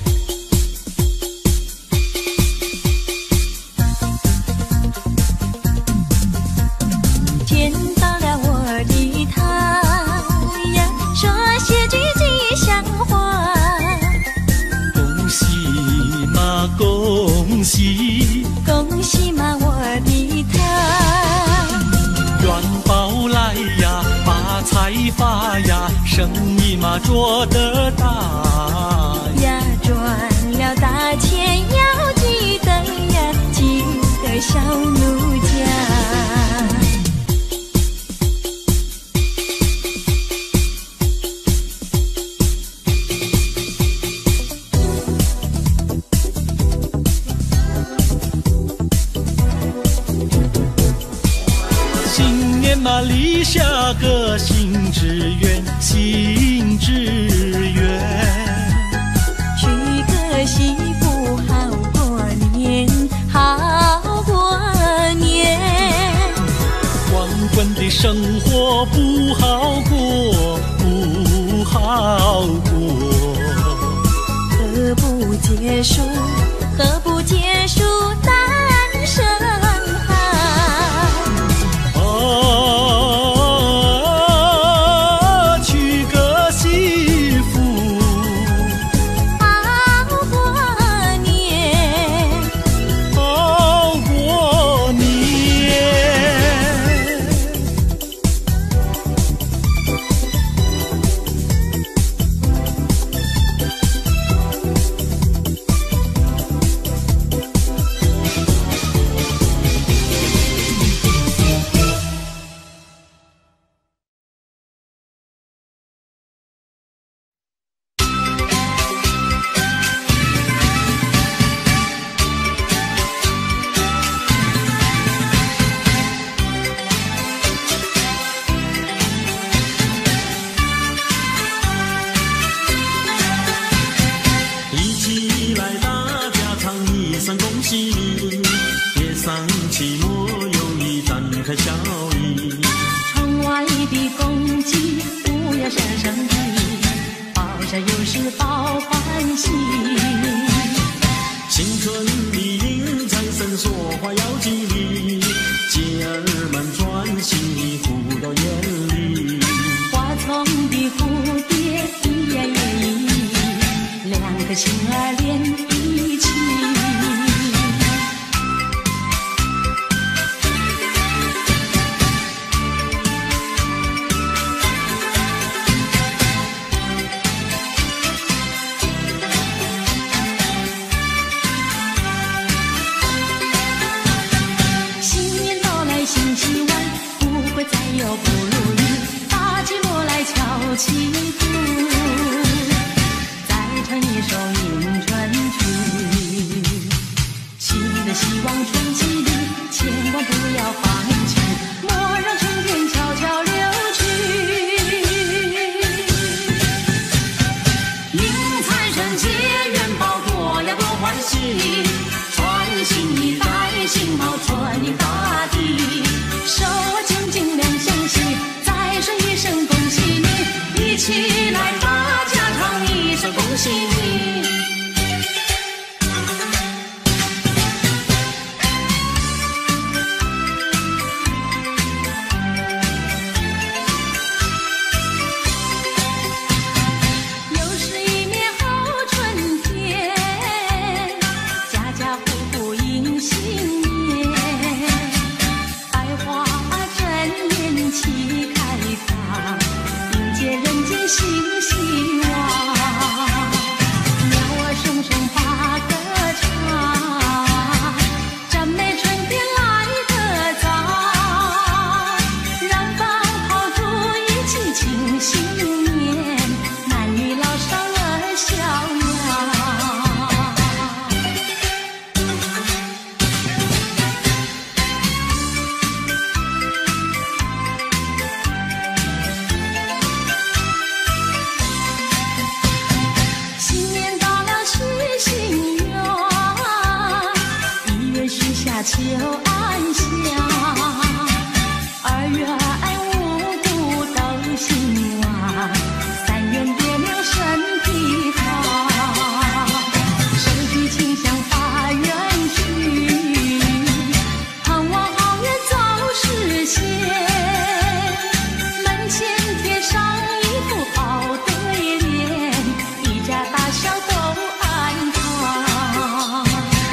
见到了我的他呀，说些句吉祥话。 恭喜嘛恭喜， 恭喜嘛我的他， 元宝来呀，发财发呀，生意嘛做得大呀，赚了大钱要记得呀，记得小奴家。 新年嘛，立下个新志愿，新志愿。 娶个媳妇好过年，好过年。 光棍的生活不好过，不好过。 何不结束？何不结束单身汉？ 啊，娶个媳妇， 好过年， 好过年。 一起来大家唱一声恭喜你，别丧期末友谊展开笑意。 窗外的公鸡不要声声啼，报晓有时报欢喜。 新春里迎财神说话要吉利，姐儿们专心护到眼里。 花丛的蝴蝶一呀也一，两个心儿连一起。新年到来新希望，不会再有不如意，大寂寞来敲起鼓，再唱一首迎春曲。新的希望春季里，千万不要放弃，莫让春天悄悄流去。 迎财神接元宝，过呀多欢喜，穿新衣戴新帽，春迎大地。 手握金金两相惜，再说一声恭喜你， 一起来大家唱一声恭喜你。 又是一年好春天，家家户户迎新年，百花争艳齐开放，迎接人间新希望。鸟儿声声把歌唱，赞美春天来得早，让芳炮竹一起庆新年，男女老少乐逍遥。新年到了许心愿，一月许下求安详，二月五谷都兴旺，三元别了身体好，手举清香发愿许，盼望好愿早实现，门前贴上一副好对联，一家大小都安康。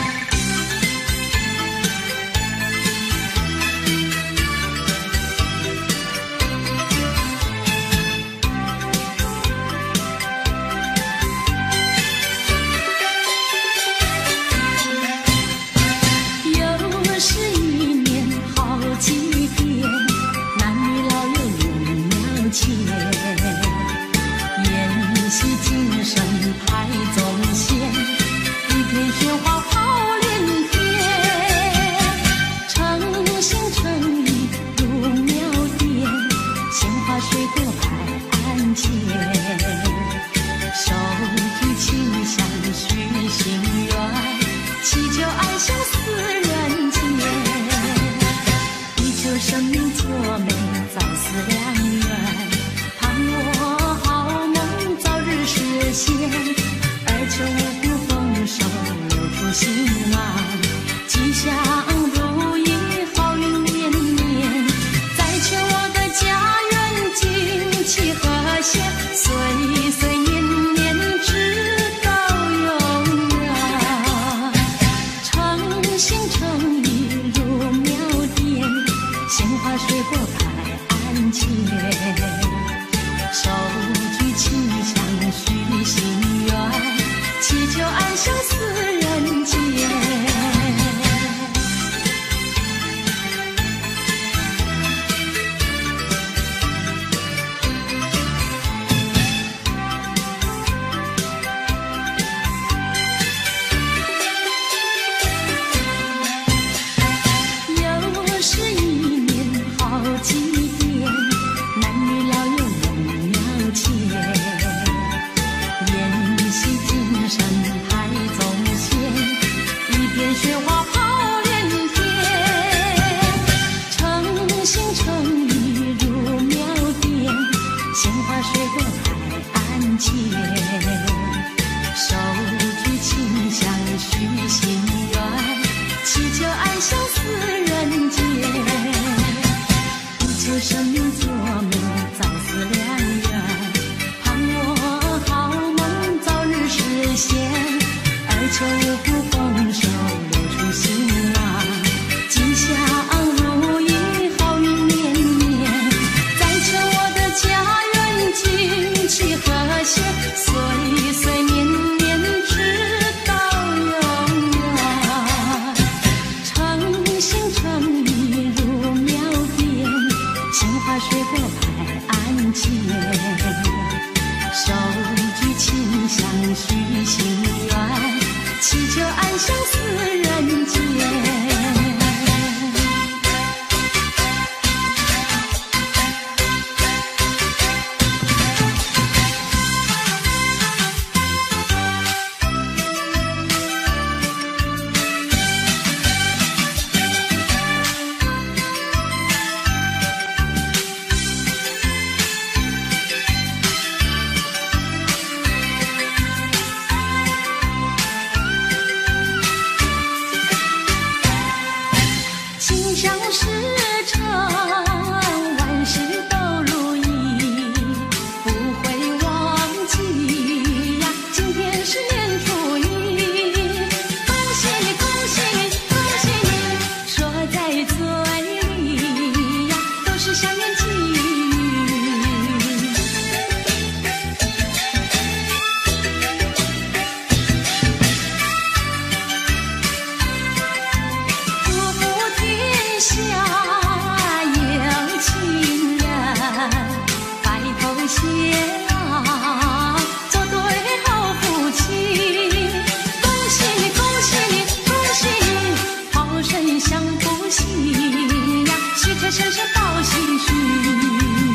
又是一年好几天，男女老幼入庙前，宴席精神排宗宪，一片喧哗好连天，诚心诚意如现，而求五谷丰收，留出兴旺，吉祥如意，好运绵绵。再求我的家园景气和谐，岁岁年年直到永远。诚心诚意入庙殿，鲜花水果摆案前。手举清香许心愿，祈求安享四人间。又是一年好几天，男女老幼拥庙前，宴席精神排宗前，一边雪花抛连天。诚心诚意入庙殿，鲜花水果摆案前，手举清香许心愿，祈求安享四人间。不求生命作美，早似良缘，盼我好梦早日实现，而求五谷丰收，留出兴旺，吉祥如意，好运绵绵。再求我的家园景气和谐，岁岁年年直到永远。诚心诚意入庙殿，鲜花水果摆案前，手举清香许心愿，祈求安享四人间。心想事成，万事都如意，不会忘记呀。今天是年初一，恭喜你，恭喜你，恭喜你，说在嘴里呀，都是祥言吉语。祝福天下有情人，白头偕老，做对好夫妻。恭喜你，恭喜你，恭喜你，好生享福喜呀，喜车声声报喜讯。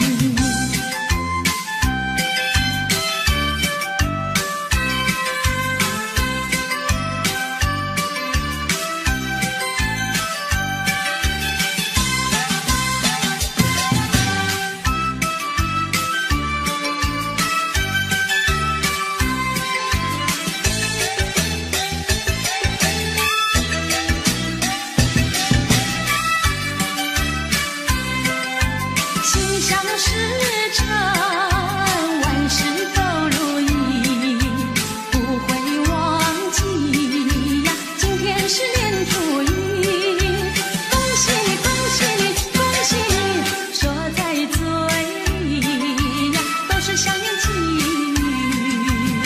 心想事成，万事都如意，不会忘记呀。今天是年初一，恭喜你，恭喜你，恭喜你，说在嘴里呀，都是祥言吉语。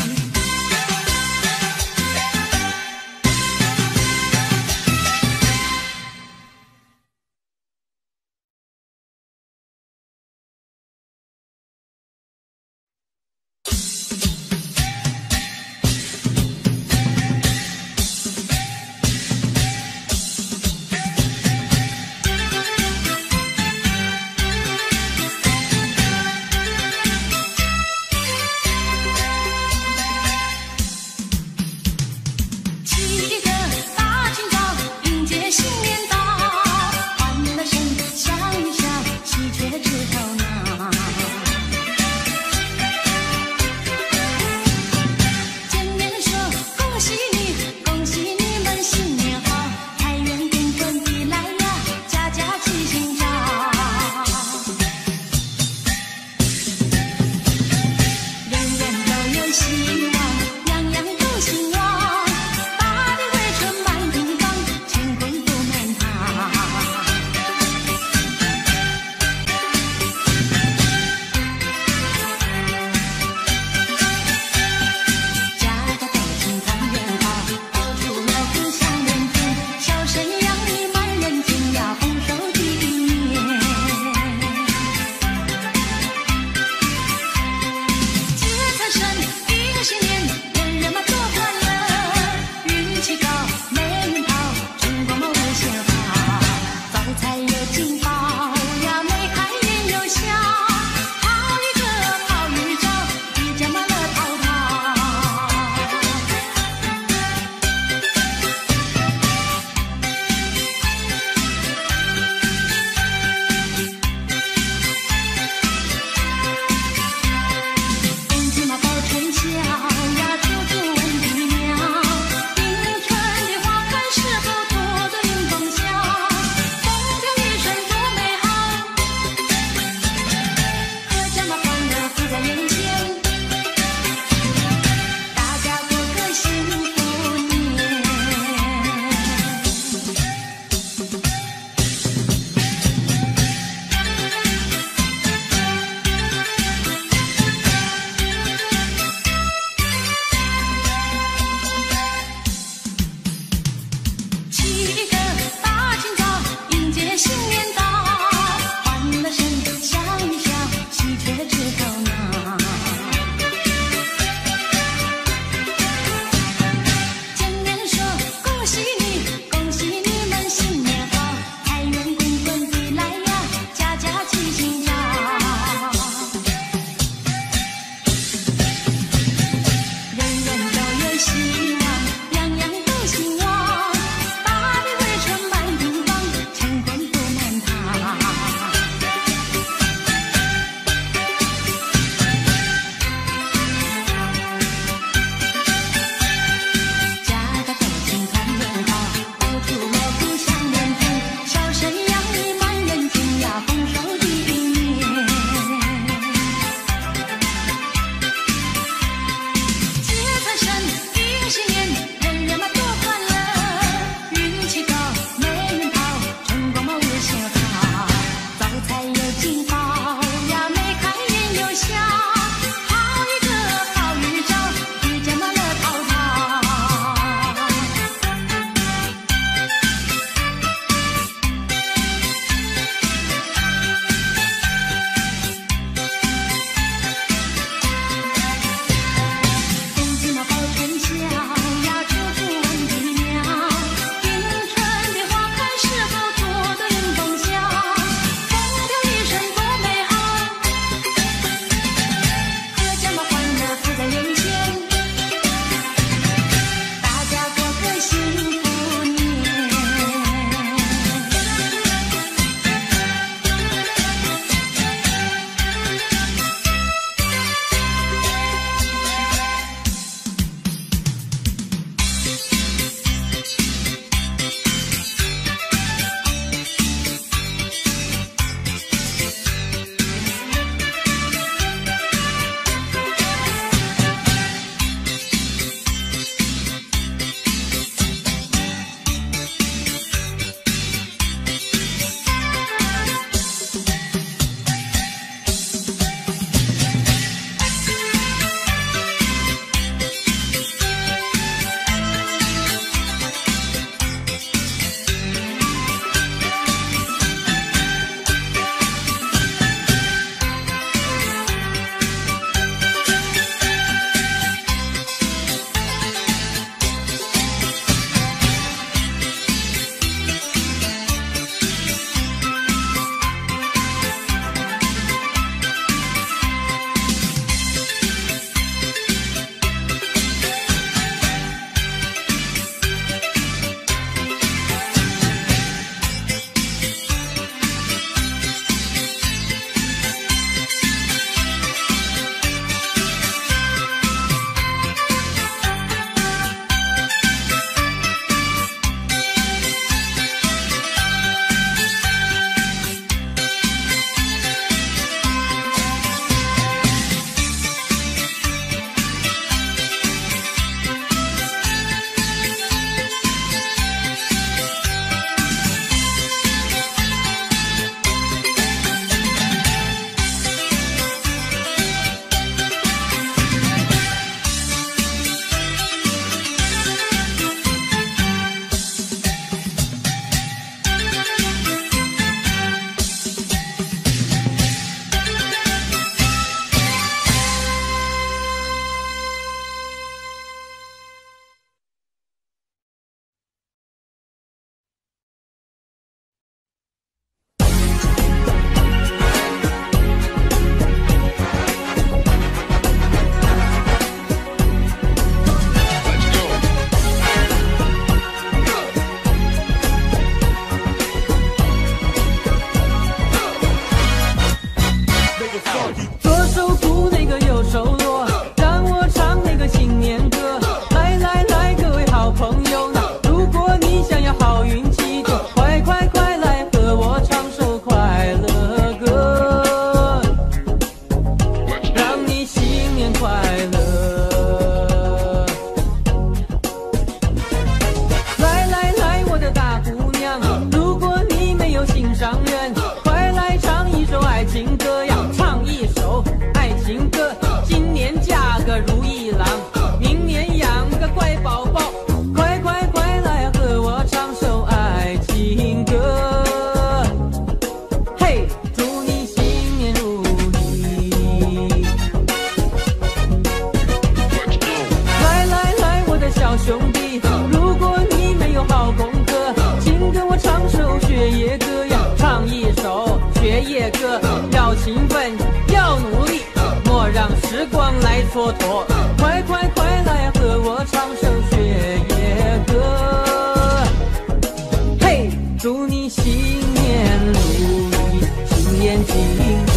要勤奋，要努力，莫让时光来蹉跎。快快快来和我唱首雪夜歌。嘿，祝你新年如意，新年幸福。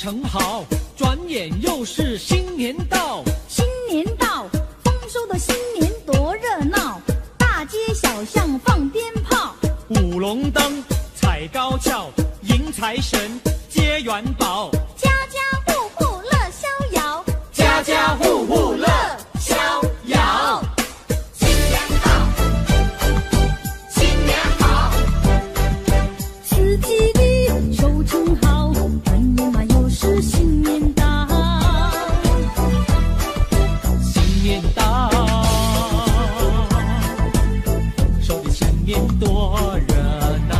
成好，转眼又是新年到。 新年到，丰收的新年多热闹，大街小巷放鞭炮， 舞龙灯，踩高跷，迎财神，接元宝， 家家户户乐逍遥， 家家户户乐逍遥。 新年好，新年好， 四季里收成好，转眼嘛又是新年到。 新年到，说的新年多热闹。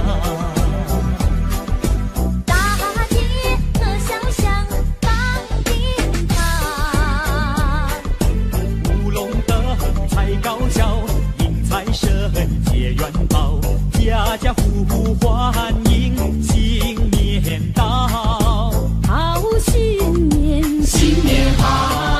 大街乐祥祥放鞭炮， 舞龙灯，踩高跷，迎财神，接元宝，家家户户欢迎新年到。 好新年，新年好。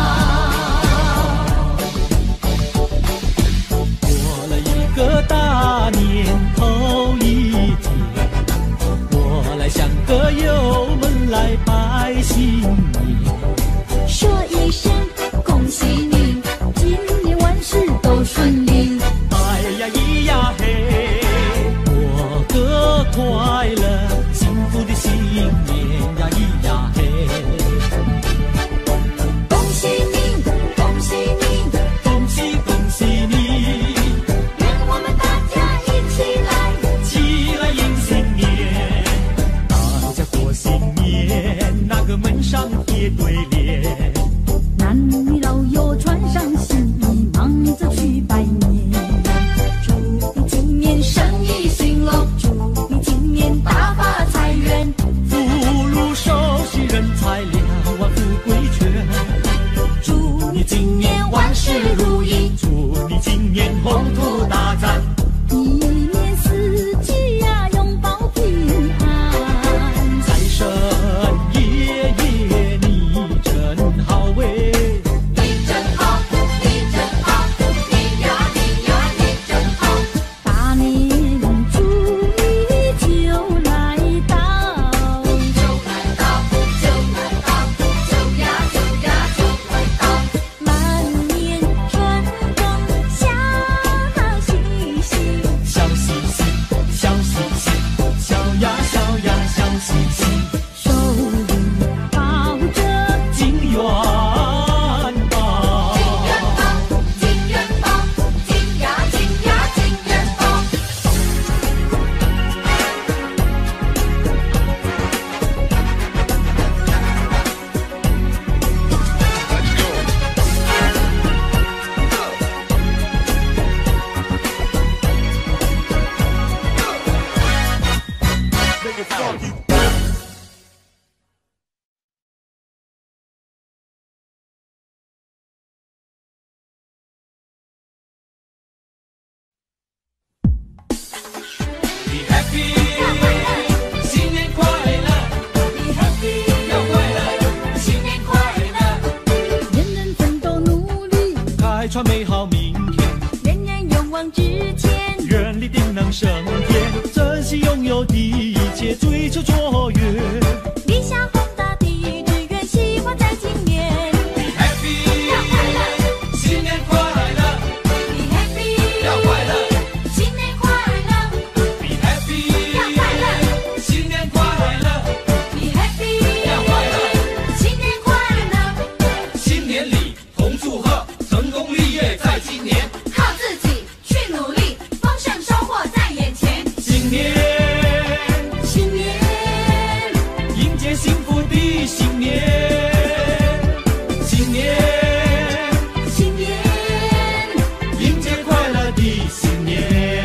过了一个大年头一天，我来向歌友们来拜新年。 说一声恭喜你，今年万事都顺利。 哎呀咿呀嘿，过个快乐幸福的新年呀咿呀嘿， 恭喜你，恭喜你， 恭喜恭喜你， 愿我们大家一起来， 起来迎新年，大家过新年，那个门上贴对联， 男女老幼穿上新衣，忙着去拜年。祝你今年生意兴隆，祝你今年大发财源， 福禄寿喜人财两万富贵全， 祝你今年万事如意，祝你今年宏图大展， 一年四季呀永保平安。 财神爷爷你真好喂， 你真好，你真好，你呀你呀你真好， 大年初一就来到， 就来到，就来到，就呀就呀就来到， 满面春风笑嘻嘻， 笑嘻嘻，笑嘻嘻，笑呀笑呀笑嘻嘻， 手里抱着金元宝， 金元宝，金呀金呀金元宝， 你 happy， 新年快乐， 你 happy， 要快乐， 新年快乐， 人人奋斗努力， 开创美好明天， 人人勇往直前， 愿力定能升天，珍惜拥有的一切，追求卓越。 理想宏大的志愿，希望在今年。 你 happy， 要快乐， 新年快乐， 你 happy， 要快乐， 新年快乐， 你 happy， 要快乐， 新年快乐， 你 happy， 要快乐， 新年快乐， 新年里同祝贺，成功立业在今年， 靠自己去努力，丰盛收获在眼前。 新年新年迎接幸福的新年，新年新年迎接快乐的新年。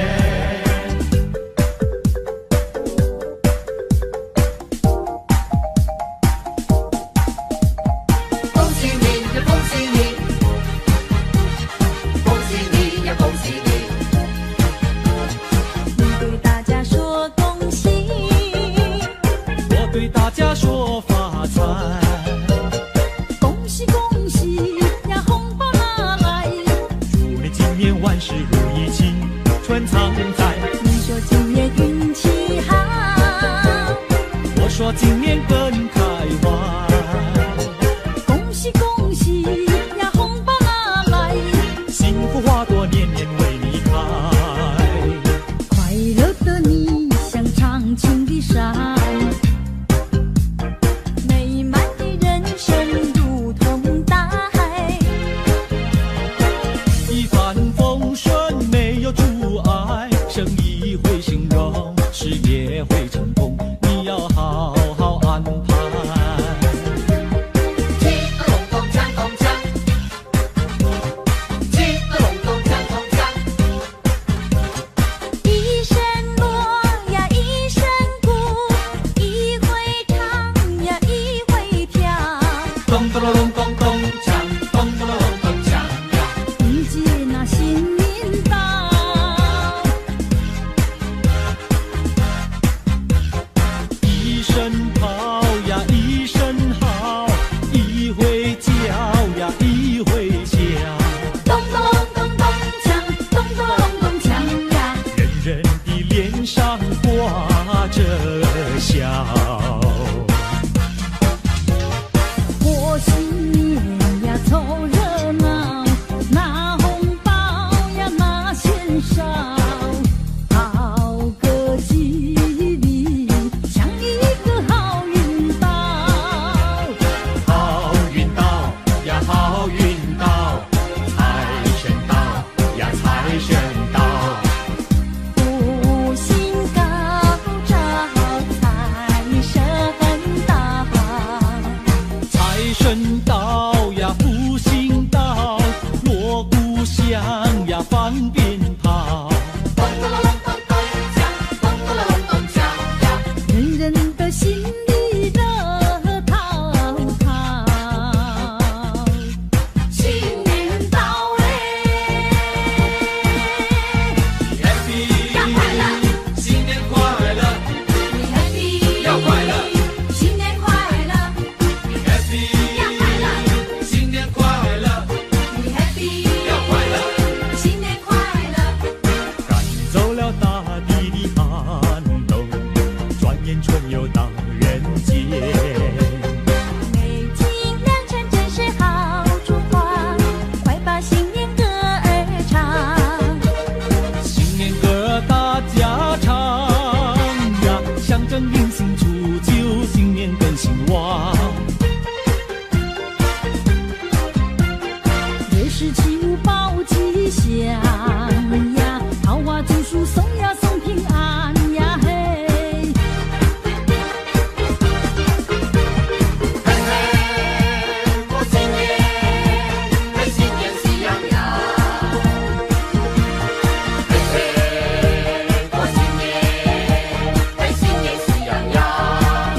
恭喜你呀恭喜你，恭喜你呀恭喜你， 你对大家说恭喜， 我对大家说发财， 恭喜恭喜呀，红包拿来。 祝你今年万事如意，青春常在。 你说今年运气好， 我说今年更开要快乐新年快乐， ，Happy， 要快乐， 新年快乐， Happy， 要快乐， 新年快乐。 赶走了大地的寒冬，转眼春又到人间。 美景良辰真是好烛光，快把新年歌儿唱。 新年歌大家唱呀，象征迎新除旧，新年更兴旺。 二十七五报吉祥呀，桃花祝福送呀送平安呀嘿。 嘿嘿，过新年，嘿，新年喜洋洋。嘿嘿，过新年，嘿，新年喜洋洋。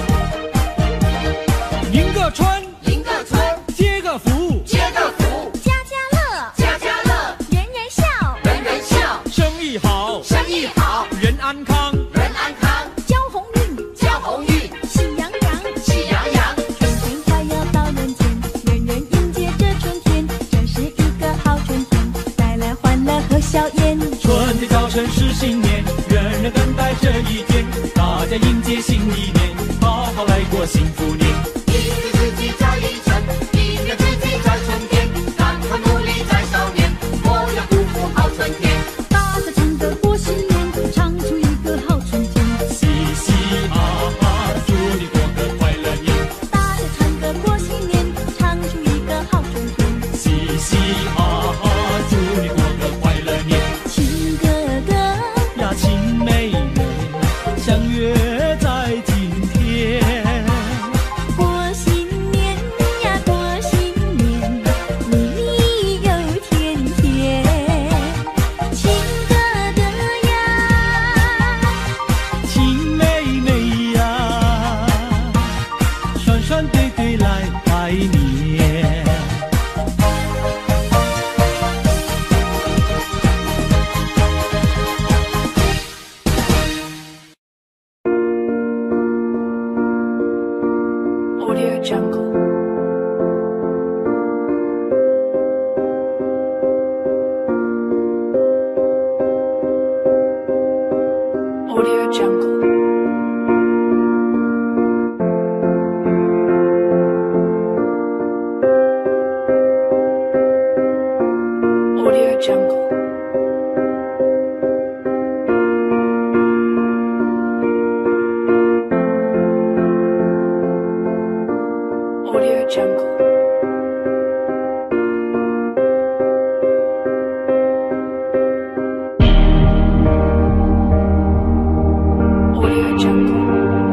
迎个春， 迎个春， 接个福， 接个福， 家家乐， 家家乐， 人人笑， 人人笑， 生意好， 生意好， 人安康。 人安康， 交鸿运， 交鸿运， 喜洋洋。 喜洋洋。 春天快要到人间，人人迎接这春天，真是一个好春天，带来欢乐和笑颜。 春天早晨是新年，人人等待这一天，大家迎接新一年，好好来过幸福年。 一年四季在一晨，一年四季在春天，赶快努力在少年，我要祝福好春天。 大家唱歌过新年，唱出一个好春天。 嘻嘻哈哈，祝你过个快乐年。 大家唱歌过新年，唱出一个好春天。 嘻嘻哈哈，祝你过个快乐年。 亲哥哥， 呀，亲妹妹，相约在今天。 过新年呀，过新年，蜜蜜又甜甜。亲哥哥呀， 亲妹妹呀，双双对对来拜年。 Audio Jungle. Audio Jungle. Audio Jungle. Audio Jungle. Audio Jungle.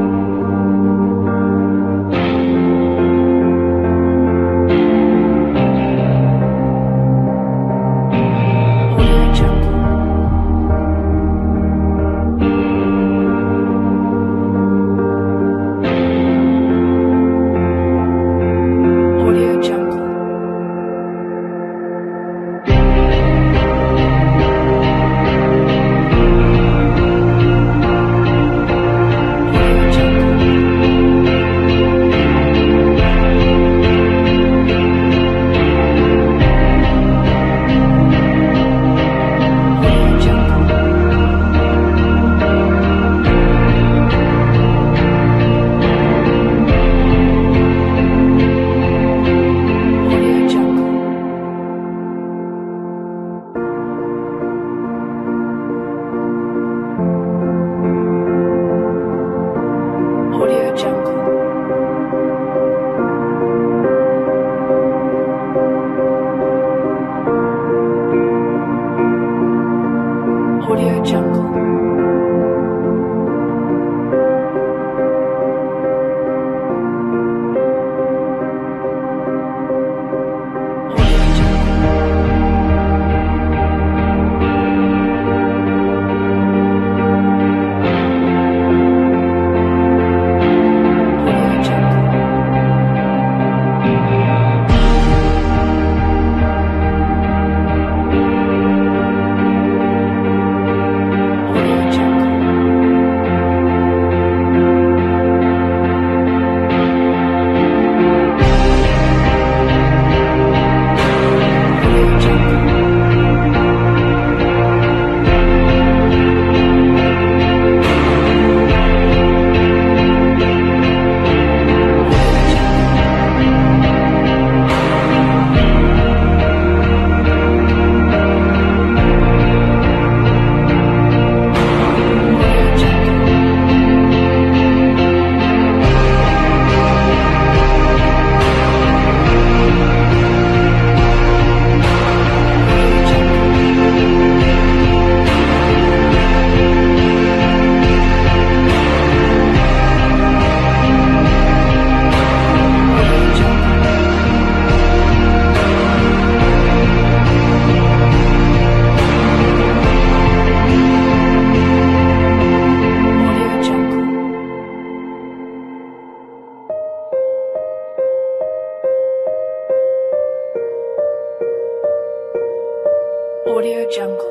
Audio Jungle. Audio Audio Jungle.